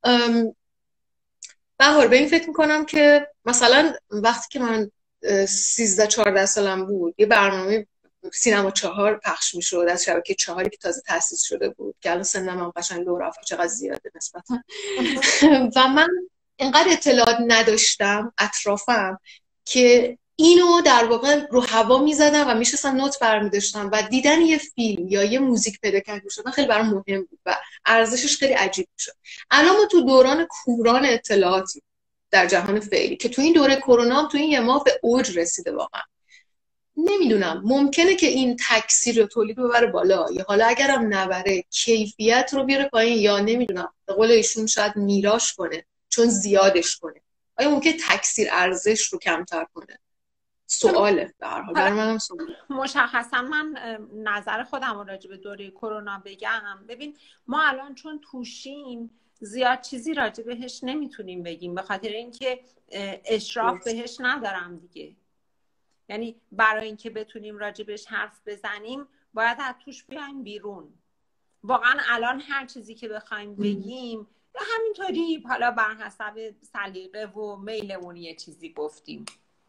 بهار به این فکر میکنم که مثلا وقتی که من سیزده چهارده سالم بود یه برنامه سینما چهار پخش میشد از شبکه چهاری که تازه تأسیس شده بود که الان سنم هم قشنگ دو رفت چقدر زیاده نسبتا و من اینقدر اطلاعات نداشتم اطرافم که اینو در واقع رو هوا میزدم و میشستم نوت برمی‌داشتم و دیدن یه فیلم یا یه موزیک پیدا کردن خیلی برام مهم بود و ارزشش خیلی عجیب شد. الان ما تو دوران کوران اطلاعاتی در جهان فعلی که تو این دوره کرونا هم تو این یه ماه به اوج رسیده. واقعا نمیدونم ممکنه که این تکثیر رو تولید ببره بالا یا حالا اگرم نبره کیفیت رو بیاره پایین، یا نمیدونم به قول ایشون شاید میراش کنه چون زیادش کنه. آیا ممکنه تکثیر ارزش رو کمتر کنه؟ سواله به هر حال برای منم سواله. مشخصا من نظر خودم رو راجع به دوره کرونا بگم. ببین ما الان چون توشیم زیاد چیزی راجع بهش نمیتونیم بگیم به خاطر اینکه اشراف بهش ندارم دیگه. یعنی برای اینکه بتونیم راجبش حرف بزنیم باید از توش بیایم بیرون. واقعا الان هر چیزی که بخوایم بگیم همینطوری حالا بر حسب سلیقه و میلمون یه چیزی گفتیم.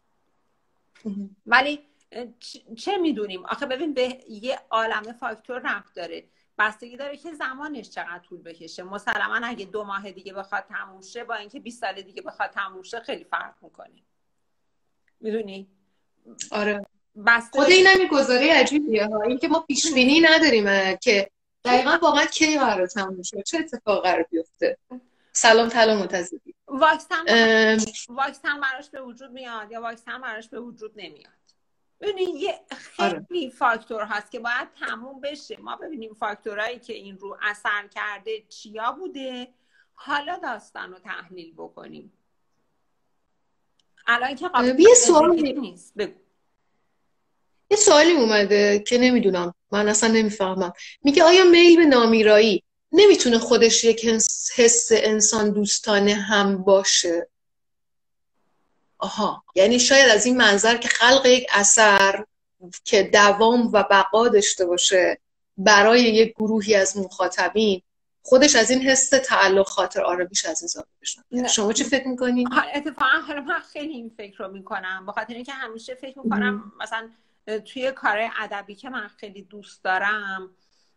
ولی چه میدونیم؟ آخه ببین به یه عالمه فاکتور ربط داره. بستگی داره که زمانش چقدر طول بکشه. مسلما اگه دو ماه دیگه بخواد تموم شه با اینکه بیست سال دیگه بخواد تموم شه خیلی فرق میکنه. میدونی؟ آره بسته خود این هم یه گزاره عجیبیه ها، این که ما پیش بینی نداریم که دقیقا واقعا کی قرار تموم شه، چه اتفاق قرار بیفته. سلام طلا متزدی. واکسن واکسن براش به وجود میاد یا واکسن براش به وجود نمیاد. ببینید یه خیلی آره. فاکتور هست که باید تموم بشه. ما ببینیم فاکتورایی که این رو اثر کرده چیا بوده، حالا داستان رو تحلیل بکنیم. الان که قابل یه سوالی نیست. بگو. یه سوالی اومده که نمیدونم، من اصلا نمیفهمم. میگه آیا میل به نامیرایی نمیتونه خودش یک حس انسان دوستانه هم باشه؟ آها، یعنی شاید از این منظر که خلق یک اثر که دوام و بقا داشته باشه برای یک گروهی از مخاطبین، خودش از این حس تعلق خاطر آرامش از این زاویه بشن. شما چه فکر میکنین؟ اتفاقا حالا من خیلی این فکر رو میکنم، بخاطر اینکه همیشه فکر میکنم مثلا توی کار ادبی که من خیلی دوست دارم،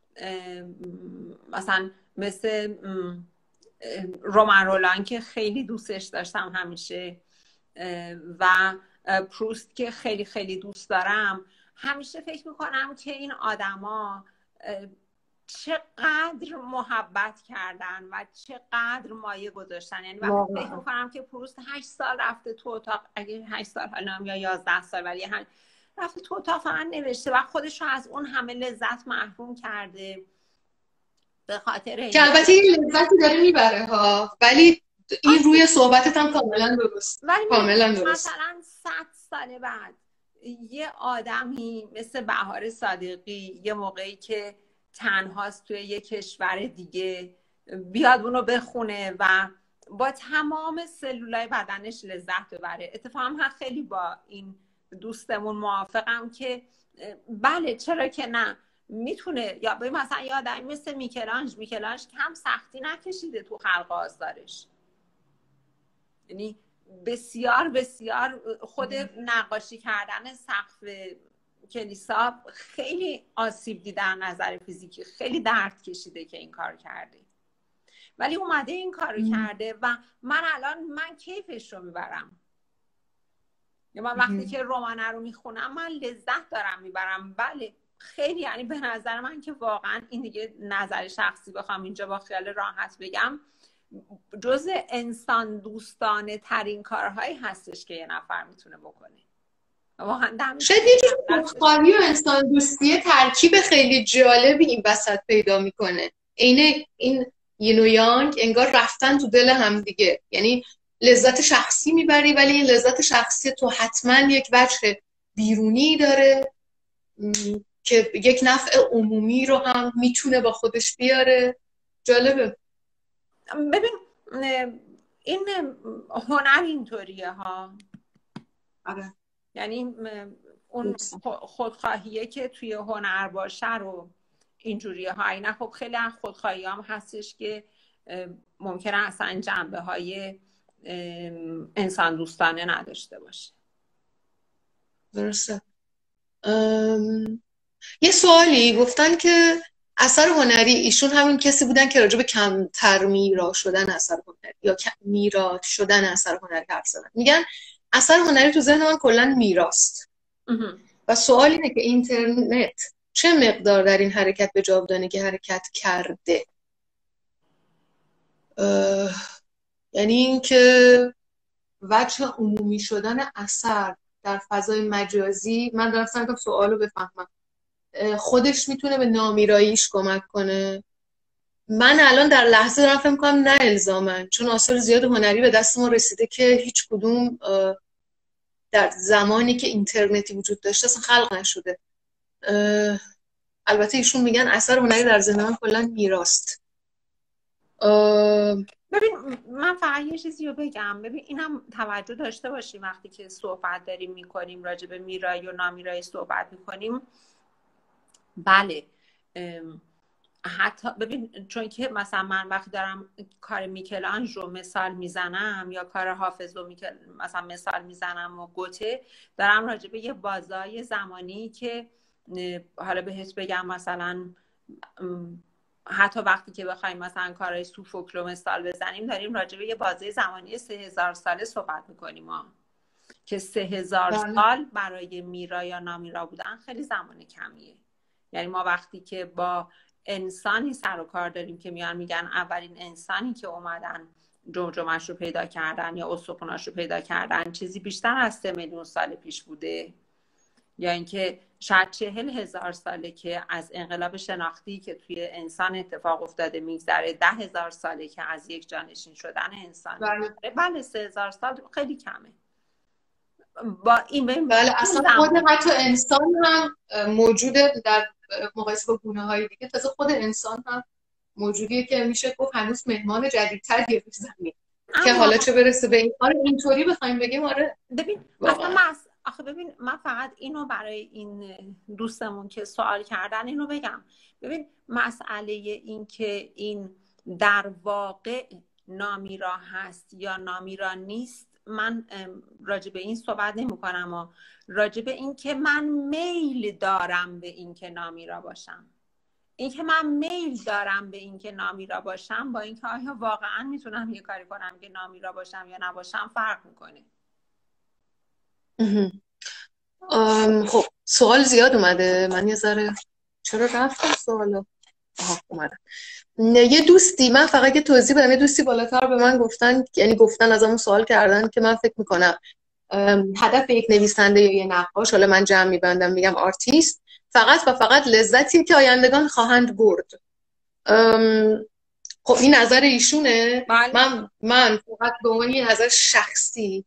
مثلا مثل رمان رولان که خیلی دوستش داشتم همیشه و پروست که خیلی خیلی دوست دارم، همیشه فکر میکنم که این آدما چقدر محبت کردن و چقدر مایه گذاشتن. یعنی وقتی فکر میکنم که پروست هشت سال رفته تو اتاق، اگه هشت سال حالا یا یازده سال، ولی هم رفته تو اتاق فقط نوشته و خودش رو از اون همه لذت محروم کرده به خاطر که البته این لذتی داره میبره ها، ولی این روی صحبتت هم کاملا درست. کاملا درست. مثلا صد سال بعد یه آدمی مثل بهار صادقی یه موقعی که تنهاست توی یه کشور دیگه بیاد اونو بخونه و با تمام سلولای بدنش لذت ببره. اتفاقا من خیلی با این دوستمون موافقم که بله چرا که نه، میتونه. یا مثلا یه آدمی مثل میکلانج میکلانج کم سختی نکشیده تو خلق آثارش، یعنی بسیار بسیار خود نقاشی کردن سقف کلیسا خیلی آسیب دیده از نظر فیزیکی، خیلی درد کشیده که این کار کرده، ولی اومده این کارو کرده و من الان من کیفش رو میبرم. من وقتی که رمانه رو میخونم من لذت دارم میبرم. بله خیلی، یعنی به نظر من که واقعا این دیگه نظر شخصی بخوام اینجا با خیال راحت بگم، جز انسان دوستانه ترین کارهایی هستش که یه نفر میتونه بکنه. شاید یه جور خودخواهی و انسان دوستیه ترکیب خیلی جالبی این وسط پیدا میکنه. اینه این یین و یانگ انگار رفتن تو دل هم دیگه، یعنی لذت شخصی میبری ولی این لذت شخصی تو حتما یک وجه بیرونی داره که یک نفع عمومی رو هم میتونه با خودش بیاره. جالبه. ببین این هنر اینطوریه ها. آره. یعنی اون خودخواهیه که توی هنر باشه رو اینجوریه ها. اینا خب خیلی از خودخواهی هم هستش که ممکنه اصلا جنبه های انسان دوستانه نداشته باشه. درسته. ام... یه سوالی گفتن که اثر هنری، ایشون همین کسی بودن که راجع به کمتر میرا شدن اثر هنری یا میرا شدن اثر هنری حرف زدن. میگن اثر هنری تو ذهن من کلا میراست و سوال اینه که اینترنت چه مقدار در این حرکت به جاودانگی حرکت کرده؟ یعنی اینکه وجه عمومی شدن اثر در فضای مجازی، من دارم سعی می‌کنم سوالو بفهمم، خودش میتونه به نامیراییش کمک کنه؟ من الان در لحظه دارم فکر می‌کنم نه الزاماً، چون آثار زیاد هنری به دست ما رسیده که هیچ کدوم در زمانی که اینترنتی وجود داشته اصلا خلق نشده. البته ایشون میگن اثر هنری در ذهن من کلا میراست. ببین من فقط یه چیزی رو بگم. ببین اینم توجه داشته باشیم وقتی که صحبت داریم میکنیم راجع به میرایی و نامیرایی صحبت میکنیم. بله حتی ببین چون که مثلا من وقتی دارم کار میکلانج رو مثال میزنم یا کار حافظ رو میکل... مثلا مثال میزنم و گوته، دارم راجع به یه بازای زمانی که حالا بهش بگم مثلا حتی وقتی که بخوایم مثلا کارهای سوفوکل رو مثال بزنیم داریم راجع به یه بازه زمانی سه هزار ساله صحبت میکنیم ما. که سه هزار سال برای میرا یا نامیرا بودن خیلی زمان کمیه. یعنی ما وقتی که با انسانی سر و کار داریم که میان میگن اولین انسانی که اومدن جمجمش رو پیدا کردن یا استخوناش رو پیدا کردن چیزی بیشتر از سه میلیون سال پیش بوده، یا اینکه شاید چهل هزار ساله که از انقلاب شناختی که توی انسان اتفاق افتاده میگذره، ده هزار ساله که از یک جانشین شدن انسان میگذره. بله سه هزار سال خیلی کمه. با این بله اصلا خود حتی انسان هم موجوده در مقایسه با گونه های دیگه. تازه خود انسان هم موجودیه که میشه گفت هنوز مهمان جدیدتریه روی زمین که حالا چه برسه به این. آره اینطوری بخوایم بگیم. آره ببین اصلا آخه ببین من فقط اینو برای این دوستمون که سوال کردن اینو بگم. ببین مسئله این که این در واقع نامیرا هست یا نامیرا نیست، من راجع به این صحبت نمی کنم و راجع به این که من میل دارم به این که نامیرا باشم. این که من میل دارم به این که نامیرا باشم با اینکه آیا واقعا میتونم یه کاری کنم که نامیرا باشم یا نباشم فرق میکنه. خب سوال زیاد اومده، من یه ذره چرا رفتم سوالو؟ آها اومده. یه دوستی، من فقط یه توضیح بدم، یه دوستی بالاتر به من گفتن، یعنی گفتن ازمون سوال کردن که من فکر میکنم هدف یک نویسنده یا یه نقاش، حالا من جمع میبندم میگم آرتیست، فقط و فقط لذتی که آیندگان خواهند برد. خب این نظر ایشونه. بله. من من فقط به عنوان یه نظر شخصی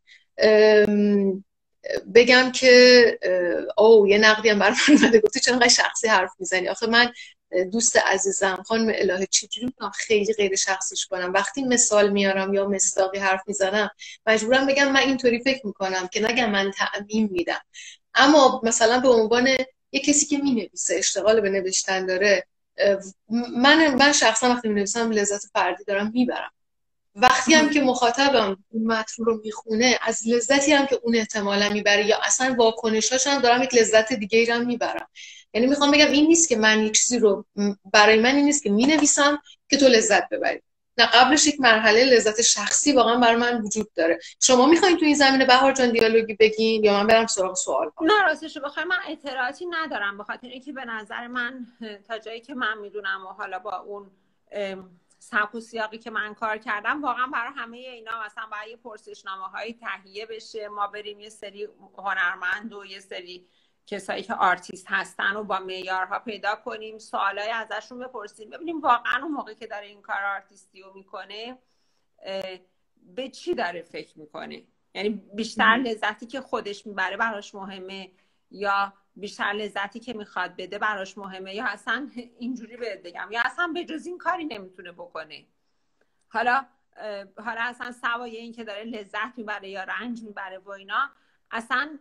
بگم که او یه نقدی هم برام اومده، گفتی چرا انقدر شخصی حرف میزنی؟ آخه من دوست عزیزم خانم الهه چجوری میتونم خیلی غیر شخصیش کنم؟ وقتی مثال میارم یا مصداقی حرف میزنم مجبورم بگم من اینطوری فکر میکنم که نگم من تعمیم میدم. اما مثلا به عنوان یه کسی که مینویسه، اشتغال به نوشتن داره، من من شخصا وقتی مینویسم لذت فردی دارم میبرم. وقتی هم که مخاطبم اون متن رو میخونه از لذتی هم که اون احتمالا میبره یا اصلا واکنشاش هم دارم یک لذت دیگه ای هم میبرم. یعنی میخوام بگم این نیست که من یک چیزی رو، برای من این نیست که مینویسم که تو لذت ببری، نه، قبلش یک مرحله لذت شخصی واقعا برای من وجود داره. شما میخواین تو این زمینه بهار جان دیالوگی بگین یا من برم سراغ سوال؟ نه راستش رو بخوای من اعتراضی ندارم، به خاطر اینکه به نظر من تا جایی که من میدونم و حالا با اون سبک و سیاقی که من کار کردم واقعا برای همه اینا مثلا باید یه پرسشنامه‌هایی تهیه بشه، ما بریم یه سری هنرمند و یه سری کسایی که آرتیست هستن و با معیارها پیدا کنیم، سوالای ازشون بپرسیم، ببینیم واقعا اون موقع که داره این کار آرتیستی رو میکنه به چی داره فکر میکنه. یعنی بیشتر لذتی که خودش میبره براش مهمه یا بیشتر لذتی که میخواد بده براش مهمه یا اصلا اینجوری بهت بگم یا اصلا به جز این کاری نمیتونه بکنه. حالا حالا اصلا سوای این که داره لذت میبره یا رنج میبره و اینا، اصلا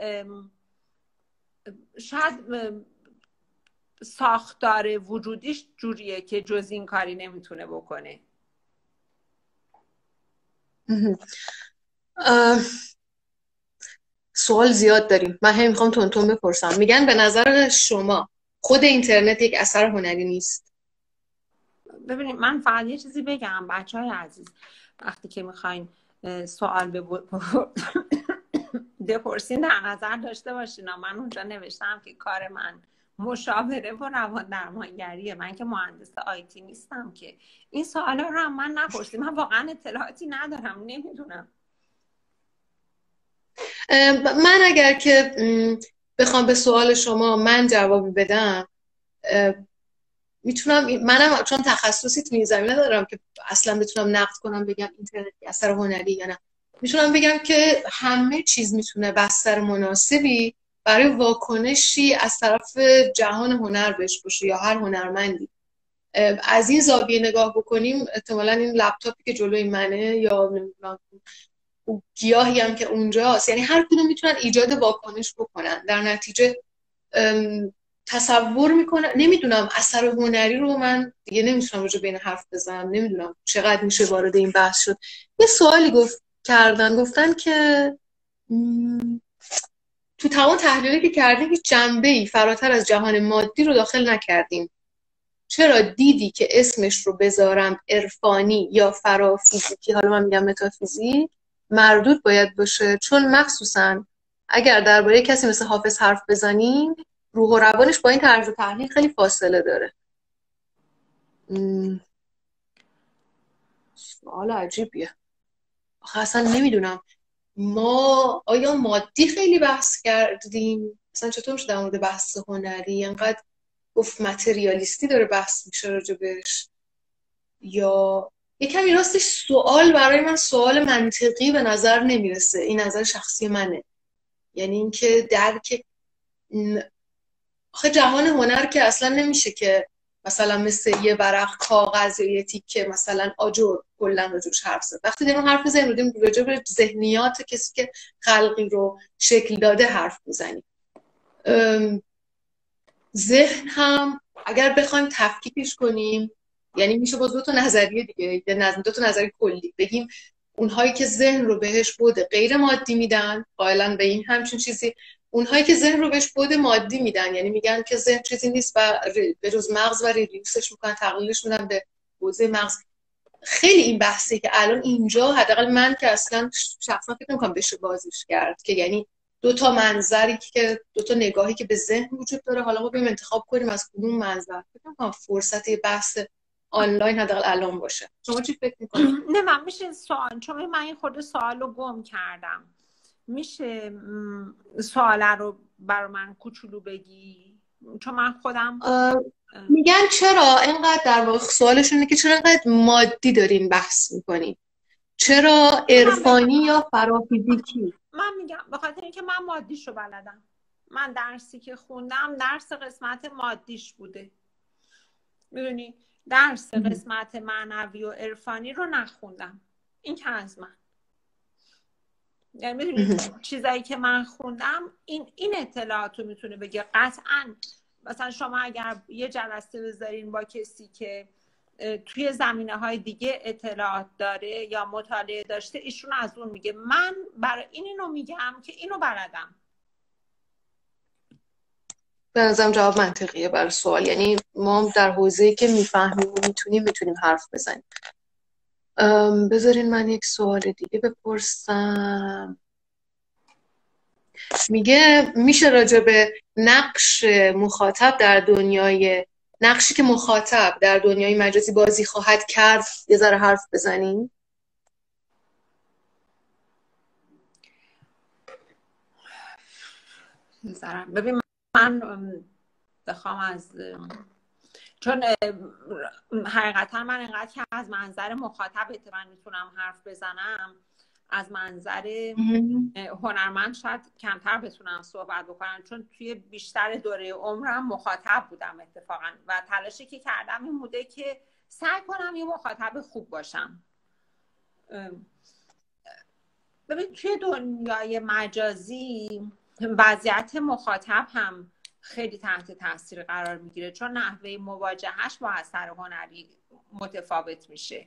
شاید ساختار وجودیش جوریه که جز این کاری نمیتونه بکنه. سوال زیاد داریم، من هم میخوام تون تون بپرسم. میگن به نظر شما خود اینترنت یک اثر هنری نیست؟ ببینید من فقط یه چیزی بگم بچه های عزیز، وقتی که میخواین سوال بپرسین در نظر داشته باشین. من اونجا نوشتم که کار من مشاوره و روان درمانگریه، من که مهندس آیتی نیستم که این سوالا رو هم من نپرسید، من واقعا اطلاعاتی ندارم، نمیدونم. من اگر که بخوام به سوال شما من جوابی بدم، میتونم، منم چون تخصصی تو این زمینه دارم که اصلا بتونم نقد کنم بگم اینترنت اثر هنری یا نه، میتونم بگم که همه چیز میتونه بستر مناسبی برای واکنشی از طرف جهان هنر بهش باشه یا هر هنرمندی. از این زاویه نگاه بکنیم احتمالاً این لپتاپی که جلوی منه یا نمیدونم گیاهی هم که اونجاست، یعنی هر کدوم میتونن ایجاد واکنش بکنن. در نتیجه تصور میکنم، نمیدونم اثر هنری رو من دیگه نمیتونم راجع به این حرف بزنم، نمیدونم چقدر میشه وارد این بحث شد. یه سوالی گفت کردن، گفتن که تو تمام تحلیلی که کردیم هیچ جنبه‌ای فراتر از جهان مادی رو داخل نکردیم. چرا دیدی که اسمش رو بذارم عرفانی یا فرافیزیکی، حالا من میگم متافیزیک، مردود باید باشه؟ چون مخصوصا اگر درباره کسی مثل حافظ حرف بزنیم روح و روانش با این طرز تحلیل خیلی فاصله داره. سوال عجیبیه. آخه اصلا نمیدونم ما آیا مادی خیلی بحث کردیم؟ اصلا چطور میشه در مورد بحث هنری انقدر گفت متریالیستی داره بحث میشه راجبش؟ یا یه کمی راستش سوال برای من سوال منطقی به نظر نمیرسه، این نظر شخصی منه. یعنی اینکه درک آخه جهان هنر که اصلا نمیشه که مثلا مثل یه ورق کاغذ یا یه تیکه مثلا آجر کلا راجبش حرف زد. وقتی داریم حرف میزنیم راجع به ذهنیات کسی که خلقی رو شکل داده حرف میزنیم. ذهن هم اگر بخوایم تفکیکش کنیم، یعنی میشه با دو تا نظریه دیگه، یا دو تا نظریه کلی بگیم، اونهایی که ذهن رو بهش بود غیر مادی میدن، قائلا به این همچین چیزی، اونهایی که ذهن رو بهش بود مادی میدن، یعنی میگن که ذهن چیزی نیست و به جز مغز و ریلیوسش میکنن، تقلیلش میدن به حوزه مغز. خیلی این بحثی که الان اینجا حداقل من که اصلا شخصا فکر نمی‌کنم بشه بازیش کرد، که یعنی دو تا منظری که دو تا نگاهی که به ذهن وجود داره، حالا ما بریم انتخاب کنیم از کدوم منظر. فکر نمی‌کنم فرصت یه بحث آنلاین حداقل الان باشه. شما چی فکر می‌کنید؟ نه من میشه سوال، چون من این خورده سوالو گم کردم، میشه سوال رو برای من کوچولو بگی؟ چون من خودم میگن چرا اینقدر، در واقع سوالشون اینه که چرا اینقدر مادی دارین بحث میکنین؟ چرا عرفانی یا فرافیزیکی؟ من میگم به خاطر اینکه من مادیشو بلدم. من درسی که خوندم درس قسمت مادیش بوده، میدونی، درس قسمت معنوی و عرفانی رو نخوندم. این که از من، یعنی میدونی چیزایی که من خوندم این این اطلاعات رو میتونه بگه. قطعا مثلا شما اگر یه جلسه بذارین با کسی که توی زمینه های دیگه اطلاعات داره یا مطالعه داشته، ایشون از اون میگه. من برای این اینو میگم که اینو بلدم. به نظرم جواب منطقیه برای سوال، یعنی ما در حوزه‌ای که میفهمیم و میتونیم میتونیم حرف بزنیم. بذارین من یک سوال دیگه بپرسم. میگه میشه راجع به نقش مخاطب در دنیای نقشی که مخاطب در دنیای مجازی بازی خواهد کرد یه ذره حرف بزنیم؟ ببین من بخوام از، چون حقیقتا من اینقدر که از منظر مخاطب من میتونم حرف بزنم، از منظر هنرمند شاید کمتر بتونم صحبت بکنم، چون توی بیشتر دوره عمرم مخاطب بودم اتفاقا و تلاشی که کردم این بوده که سعی کنم یه مخاطب خوب باشم. ببین توی دنیای مجازی وضعیت مخاطب هم خیلی تحت تاثیر قرار میگیره، چون نحوه مواجهش با اثر هنری متفاوت میشه.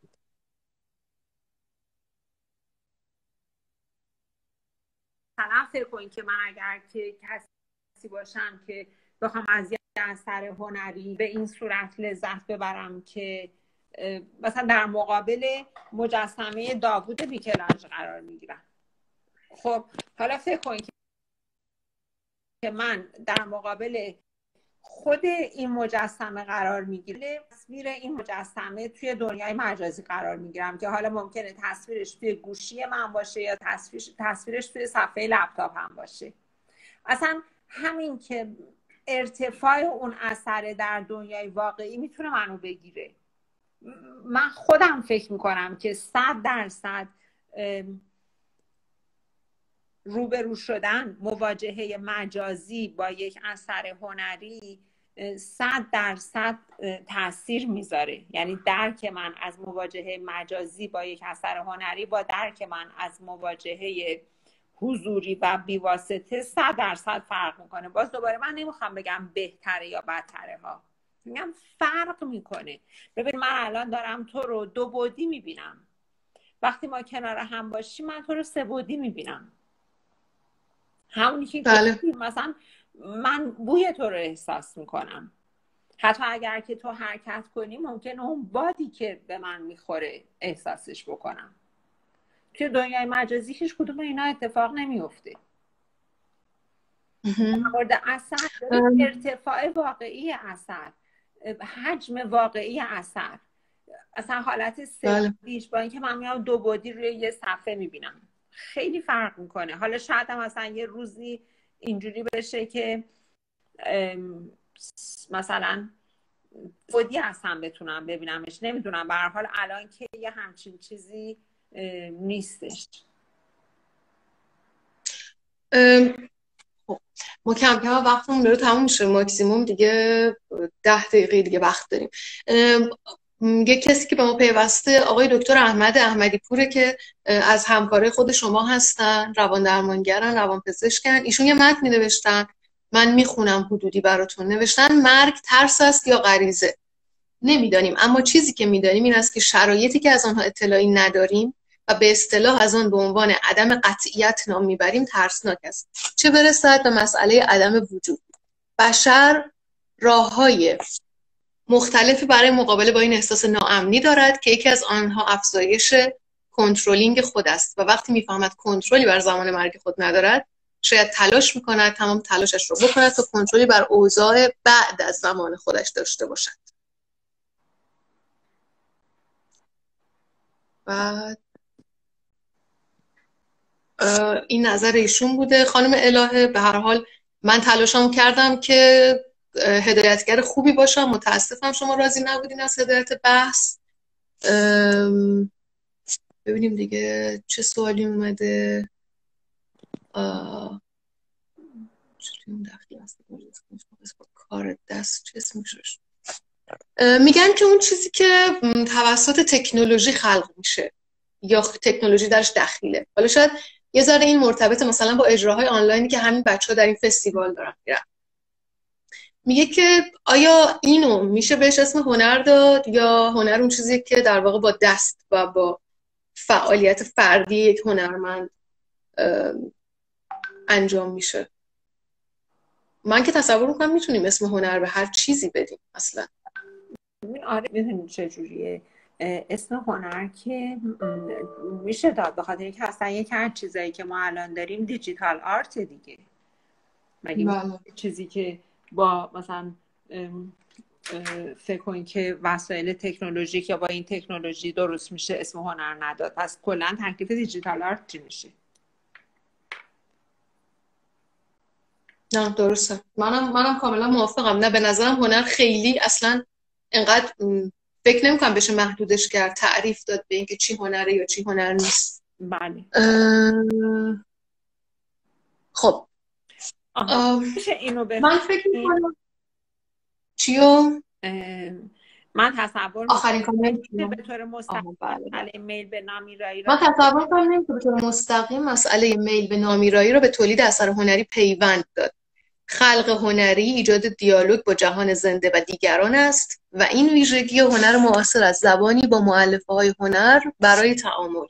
مثلا فکر کنید که من اگر که کسی باشم که بخوام از یه اثر هنری به این صورت لذت ببرم که مثلا در مقابل مجسمه داوود میکلانج قرار میگیرم، خب حالا فکر کنید که من در مقابل خود این مجسمه قرار میگیره، تصویر این مجسمه توی دنیای مجازی قرار میگیرم که حالا ممکنه تصویرش توی گوشی من باشه یا تصویرش, تصویرش توی صفحه لپتاپ هم باشه. اصلا همین که ارتفاع اون اثر در دنیای واقعی میتونه منو بگیره. من خودم فکر میکنم که صد درصد روبرو شدن، مواجهه مجازی با یک اثر هنری صد درصد تاثیر میذاره. یعنی درک من از مواجهه مجازی با یک اثر هنری با درک من از مواجهه حضوری و بیواسطه صد درصد فرق میکنه. باز دوباره من نمیخوام بگم بهتره یا بدتره ها، میگم فرق میکنه. ببین من الان دارم تو رو دو بعدی میبینم، وقتی ما کنار هم باشیم من تو رو سه بعدی میبینم. همونی که بله. مثلا من بوی تو رو احساس میکنم، حتی اگر که تو حرکت کنی ممکنه اون بادی که به من میخوره احساسش بکنم. توی دنیای مجازی هیچ کدوم اینا اتفاق نمیفته. مورد اثر ارتفاع واقعی اثر، حجم واقعی اثر، اصلا حالت سه‌بعدیش با اینکه من میام دو بعدی روی یه صفحه میبینم خیلی فرق میکنه. حالا شاید هم مثلا یه روزی اینجوری بشه که مثلا بعدی اصلا بتونم ببینمش، نمیدونم. به هر حال الان که یه همچین چیزی نیستش. ما کم کم وقتمون داره تموم میشه، ماکسیموم دیگه ده دقیقه دیگه وقت داریم. یک کسی که به ما پیوسته آقای دکتر احمد احمدی پوره که از همکارای خود شما هستن، روان درمانگرن، روان پزشکن. ایشون یه متن نوشتن، من میخونم حدودی براتون. نوشتن مرگ ترس است یا غریزه؟ نمیدانیم، اما چیزی که میدانیم این است که شرایطی که از آنها اطلاعی نداریم و به اصطلاح از آن به عنوان عدم قطعیت نام میبریم ترسناک است. چه برسد به مسئله عدم وجود. بشر راههای مختلفی برای مقابله با این احساس ناامنی دارد که یکی از آنها افزایش کنترلینگ خود است و وقتی میفهمد کنترلی بر زمان مرگ خود ندارد، شاید تلاش میکند تمام تلاشش رو بکند تا کنترلی بر اوضاع بعد از زمان خودش داشته باشد. بعد این نظر ایشون بوده. خانم الهه، به هر حال من تلاشم کردم که هدایتگر خوبی باشم. متاسفم شما راضی نبودین از هدایت بحث. ببینیم دیگه چه سوالی اومده. کار دست چه اسمش؟ میگن که اون چیزی که توسط تکنولوژی خلق میشه یا تکنولوژی درش دخیله. حالا شاید یه ذره این مرتبط مثلا با اجراهای آنلاینی که همین بچه‌ها در این فستیوال دارن میرن. میگه که آیا اینو میشه بهش اسم هنر داد یا هنر اون چیزی که در واقع با دست و با فعالیت فردی یک هنرمند انجام میشه؟ من که تصور میکنم میتونیم اسم هنر به هر چیزی بدیم اصلا. آره میدونیم چجوریه اسم هنر که میشه داد، به خاطر اینکه اصلا یک هر چیزایی که ما الان داریم دیجیتال آرت دیگه. مگه چیزی که با مثلا فکر کنید که وسایل تکنولوژیک یا با این تکنولوژی درست میشه اسم هنر نداد، پس کلا تکلیف دیجیتال آرت چی میشه؟ نه درسته، منم منم کاملا موافقم. نه به نظرم هنر خیلی اصلا انقدر فکر نمی‌کنم بشه محدودش کرد، تعریف داد به اینکه چی هنره یا چی هنر نیست. بله. خب میشه اینو من فکر می‌کنم چیو من تصور آخرین کامنت به طور مستقیم مسئله میل به نامیرایی من تصور کنم که به طور مستقیم مسئله میل به نامیرایی رو به تولید اثر هنری پیوند داد. خلق هنری ایجاد دیالوگ با جهان زنده و دیگران است و این ویژگی هنر معاصر از زبانی با مؤلفه‌های هنر برای تعامل.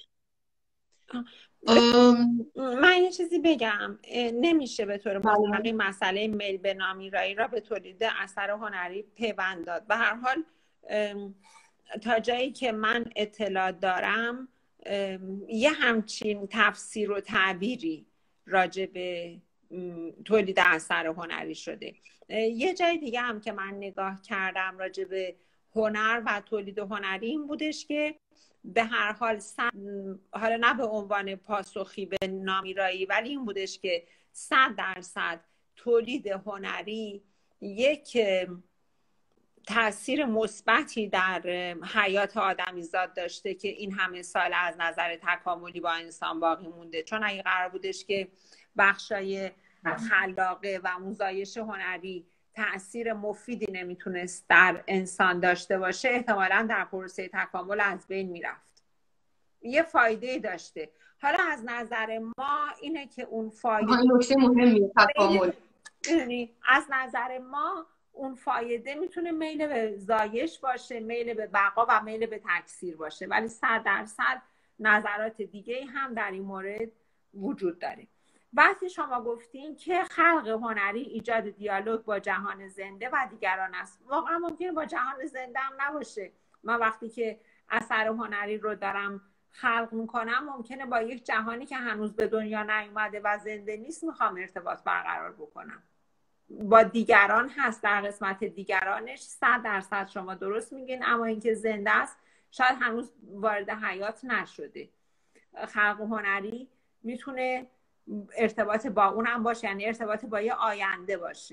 من یه چیزی بگم، نمیشه به طور مستقیم مسئله میل به نامیرایی را به تولید اثر هنری پیوند داد. به هر حال تا جایی که من اطلاع دارم یه همچین تفسیر و تعبیری راجع به تولید اثر هنری شده. یه جای دیگه هم که من نگاه کردم راجع به هنر و تولید هنری این بودش که به هر حال صد، حالا نه به عنوان پاسخی به نامیرایی، ولی این بودش که صد درصد تولید هنری یک تأثیر مثبتی در حیات آدمیزاد داشته که این همه سال از نظر تکاملی با انسان باقی مونده. چون اگه قرار بودش که بخشای خلاقه و موزایش هنری تأثیر مفیدی نمیتونست در انسان داشته باشه، احتمالاً در پروسه تکامل از بین میرفت. یه فایده داشته. حالا از نظر ما اینه که اون فایده نکته مهمیه تکامل. از نظر ما اون فایده میتونه میل به زایش باشه، میل به بقا و میل به تکثیر باشه، ولی صد درصد نظرات دیگه هم در این مورد وجود داره. وقتی شما گفتین که خلق هنری ایجاد دیالوگ با جهان زنده و دیگران است، واقعا ممکنه با جهان زنده هم نباشه. من وقتی که اثر هنری رو دارم خلق میکنم ممکنه با یک جهانی که هنوز به دنیا نیومده و زنده نیست میخوام ارتباط برقرار بکنم. با دیگران هست، در قسمت دیگرانش صد درصد شما درست میگین، اما اینکه زنده است شاید هنوز وارد حیات نشده. خلق هنری میتونه ارتباط با اون هم باشه، یعنی ارتباط با یه آینده باشه.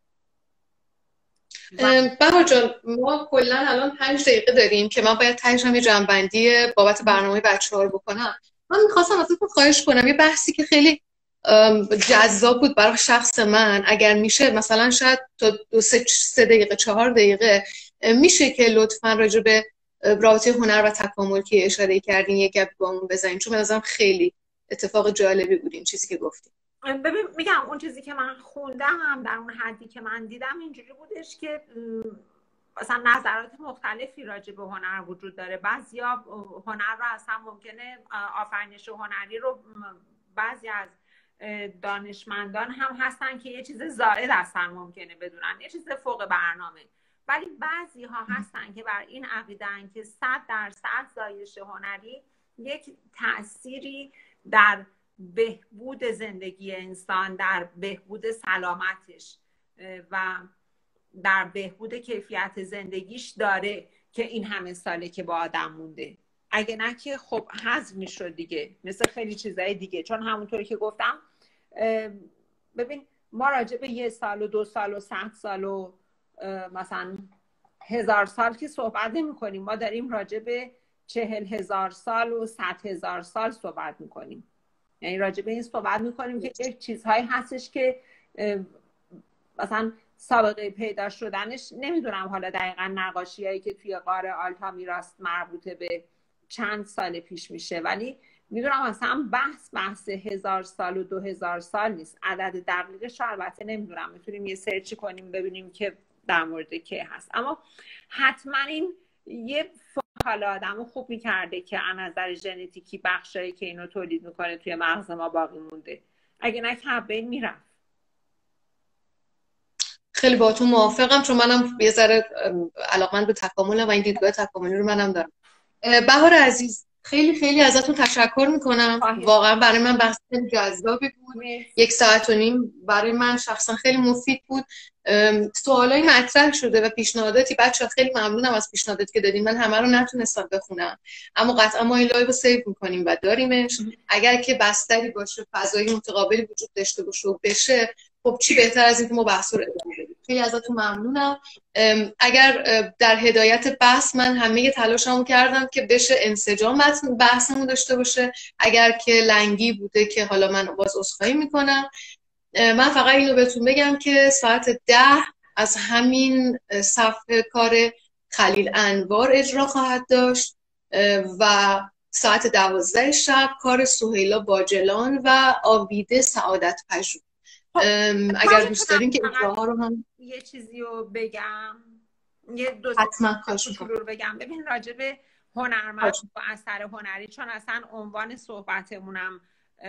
بهار جان ما کلا الان پنج دقیقه داریم که من باید تهش هم یه جنبندی بابت برنامه بچه‌ها رو بکنم. من میخواستم ازتون خواهش کنم یه بحثی که خیلی جذاب بود برای شخص من. اگر میشه مثلا شاید تا دو سه, سه دقیقه چهار دقیقه میشه که لطفا راجع به رابطه هنر و تکامل که اشاره کردین یک گپ بامون بزنین، چون مثلا خیلی اتفاق جالبی بود این چیزی که گفتیم. ببین میگم اون چیزی که من خوندم در اون حدی که من دیدم اینجوری بودش که مثلا نظرات مختلفی راجع به هنر وجود داره. بعضیا هنر رو اصلا ممکنه آفرینش هنری رو بعضی از دانشمندان هم هستن که یه چیز زائد اصلا ممکنه بدونن، یه چیز فوق برنامه، ولی بعضی ها هستن که بر این عقیدن که صد درصد زایش هنری یک تأثیری در بهبود زندگی انسان، در بهبود سلامتش و در بهبود کیفیت زندگیش داره که این همه ساله که با آدم مونده. اگه نه که خب حذف میشد دیگه، مثل خیلی چیزای دیگه. چون همونطوری که گفتم ببین ما راجع به یه سال و دو سال و صد سال و مثلا هزار سال که صحبت نمی کنیم، ما داریم راجع به چهل هزار سال و صد هزار سال صحبت میکنیم. یعنی راجع به این صحبت میکنیم که یک چیزهایی هستش که مثلا سابقه پیدا شدنش نمیدونم حالا دقیقا نقاشی هایی که توی غار آلتامیراس مربوطه به چند سال پیش میشه، ولی میدونم مثلا بحث بحث هزار سال و دو هزار سال نیست. عدد دقیقش البته نمیدونم، میتونیم یه سرچی کنیم ببینیم که در مورد که هست، اما حتما این یه حالا آدمو خوب میکرده که از نظر ژنتیکی بخشایی که اینو تولید میکنه توی مغز ما باقی مونده، اگه نه که بین میرفت. خیلی باهاتون موافقم، چون منم یه ذره علاقمند به تکاملم و این دیدگاه تکاملی رو منم دارم. بهار عزیز خیلی خیلی ازتون تشکر میکنم، واقعا برای من بحث خیلی جذابی بود. یک ساعت و نیم برای من شخصا خیلی مفید بود. سوالایی مطرح شده و پیشنهاداتی، بچه‌ها خیلی ممنونم از پیشنهاداتی که دادین. من همه رو نتونستم بخونم، اما قطعا ما این لایو رو سیو میکنیم و داریمش. اگر که بستری باشه، فضای متقابلی وجود داشته باشه و بشه، خب چی بهتر از این که ما بحث رو ادامه بدیم. خیلی ازتون ممنونم. اگر در هدایت بحث من همه تلاشمو کردم که بشه انسجام بحثمون داشته باشه، اگر که لنگی بوده که حالا من باز عذرخواهی میکنم. من فقط اینو بهتون بگم که ساعت ده از همین صفحه کار خلیل انوار اجرا خواهد داشت و ساعت دوازده شب کار سهیلا باجلان و آویده سعادت پژوه. اگر دوست دارین که اجراها رو هم یه چیزی رو بگم، یه دو حتما رو بگم. ببین راجع به هنرمند و اثر هنری، چون اصلا عنوان صحبتمونم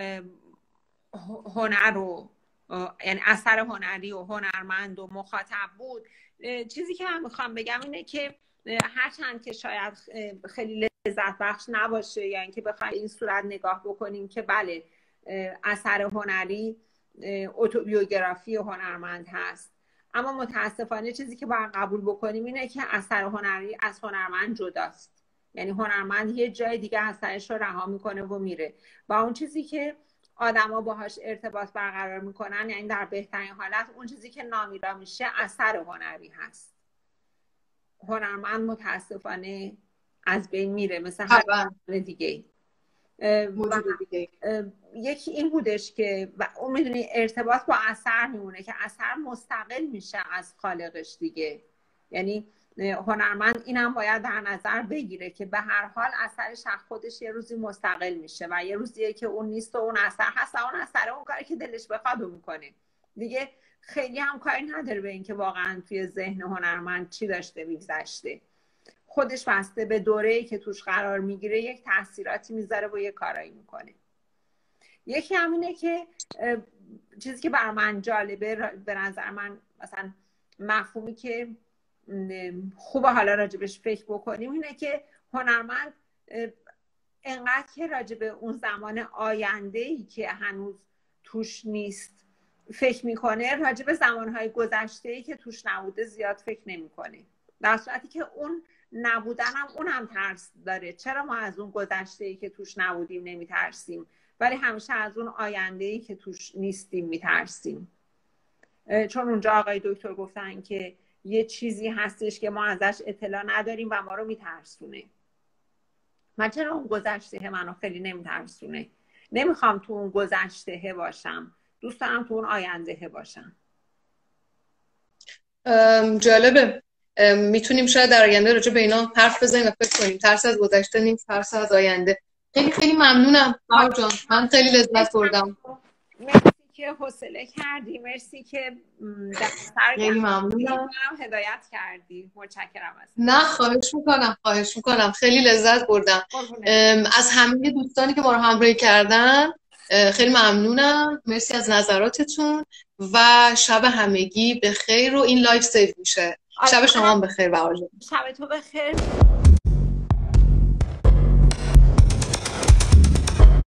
هنر و یعنی اثر هنری و هنرمند و مخاطب بود، چیزی که من میخوام بگم اینه که هرچند که شاید خیلی لذت بخش نباشه یا اینکه بخوایم این صورت نگاه بکنیم که بله اثر هنری اتوبیوگرافی هنرمند هست، اما متاسفانه چیزی که باید قبول بکنیم اینه که اثر هنری از هنرمند جداست. یعنی هنرمند یه جای دیگه اثرش رو رها میکنه و میره و اون چیزی که آدما باهاش ارتباط برقرار میکنن، یعنی در بهترین حالت اون چیزی که نامیرا میشه اثر هنری هست. هنرمند متاسفانه از بین میره مثل هر دیگه موجود دیگه. یکی این بودش که اون میدونی ارتباط با اثر میمونه که اثر مستقل میشه از خالقش دیگه. یعنی هنرمند اینم باید در نظر بگیره که به هر حال اثرش از خودش یه روزی مستقل میشه و یه روزیه که اون نیست و اون اثر هست و اون اثر اون کاری که دلش بخواد میکنه دیگه. خیلی هم کاری نداره به این که واقعا توی ذهن هنرمند چی داشته میگذشته. خودش بسته به دوره‌ای که توش قرار میگیره یک تاثیراتی میذاره و یه کارایی میکنه. یکی همینه که چیزی که بر من جالبه، به نظر من مثلا مفهومی که خوبه حالا راجبش فکر بکنیم اینه که هنرمند انقدر که راجب اون زمان آینده‌ای که هنوز توش نیست فکر میکنه، راجب زمانهای گذشته‌ای که توش نبوده زیاد فکر نمیکنه، در صورتی که اون نبودن هم اون هم ترس داره. چرا ما از اون گذشته‌ای که توش نبودیم نمیترسیم ولی همیشه از اون آینده‌ای که توش نیستیم میترسیم؟ چون اونجا آقای دکتر گفتن که یه چیزی هستش که ما ازش اطلاع نداریم و ما رو میترسونه. من چرا اون گذشته منو خیلی نمیترسونه؟ نمیخوام تو اون گذشته باشم، دوست دارم تو اون آینده باشم. جالبه. میتونیم شاید در آینده راجع به اینا حرف بزنیم و فکر کنیم. ترس از گذشته نیست، ترس از آینده. خیلی خیلی ممنونم بهار جان، من خیلی لذت بردم. مرسی که حوصله کردی، مرسی که در سر خیلی ممنونم هدایت کردی. متشکرم از نه خواهش میکنم خواهش میکنم خیلی لذت بردم. از همه دوستانی که ما رو همراهی کردن خیلی ممنونم. مرسی از نظراتتون و شب همگی به خیر. و این لایف سیو میشه. شب شما هم بخیر بهار جان. شب تو بخیر.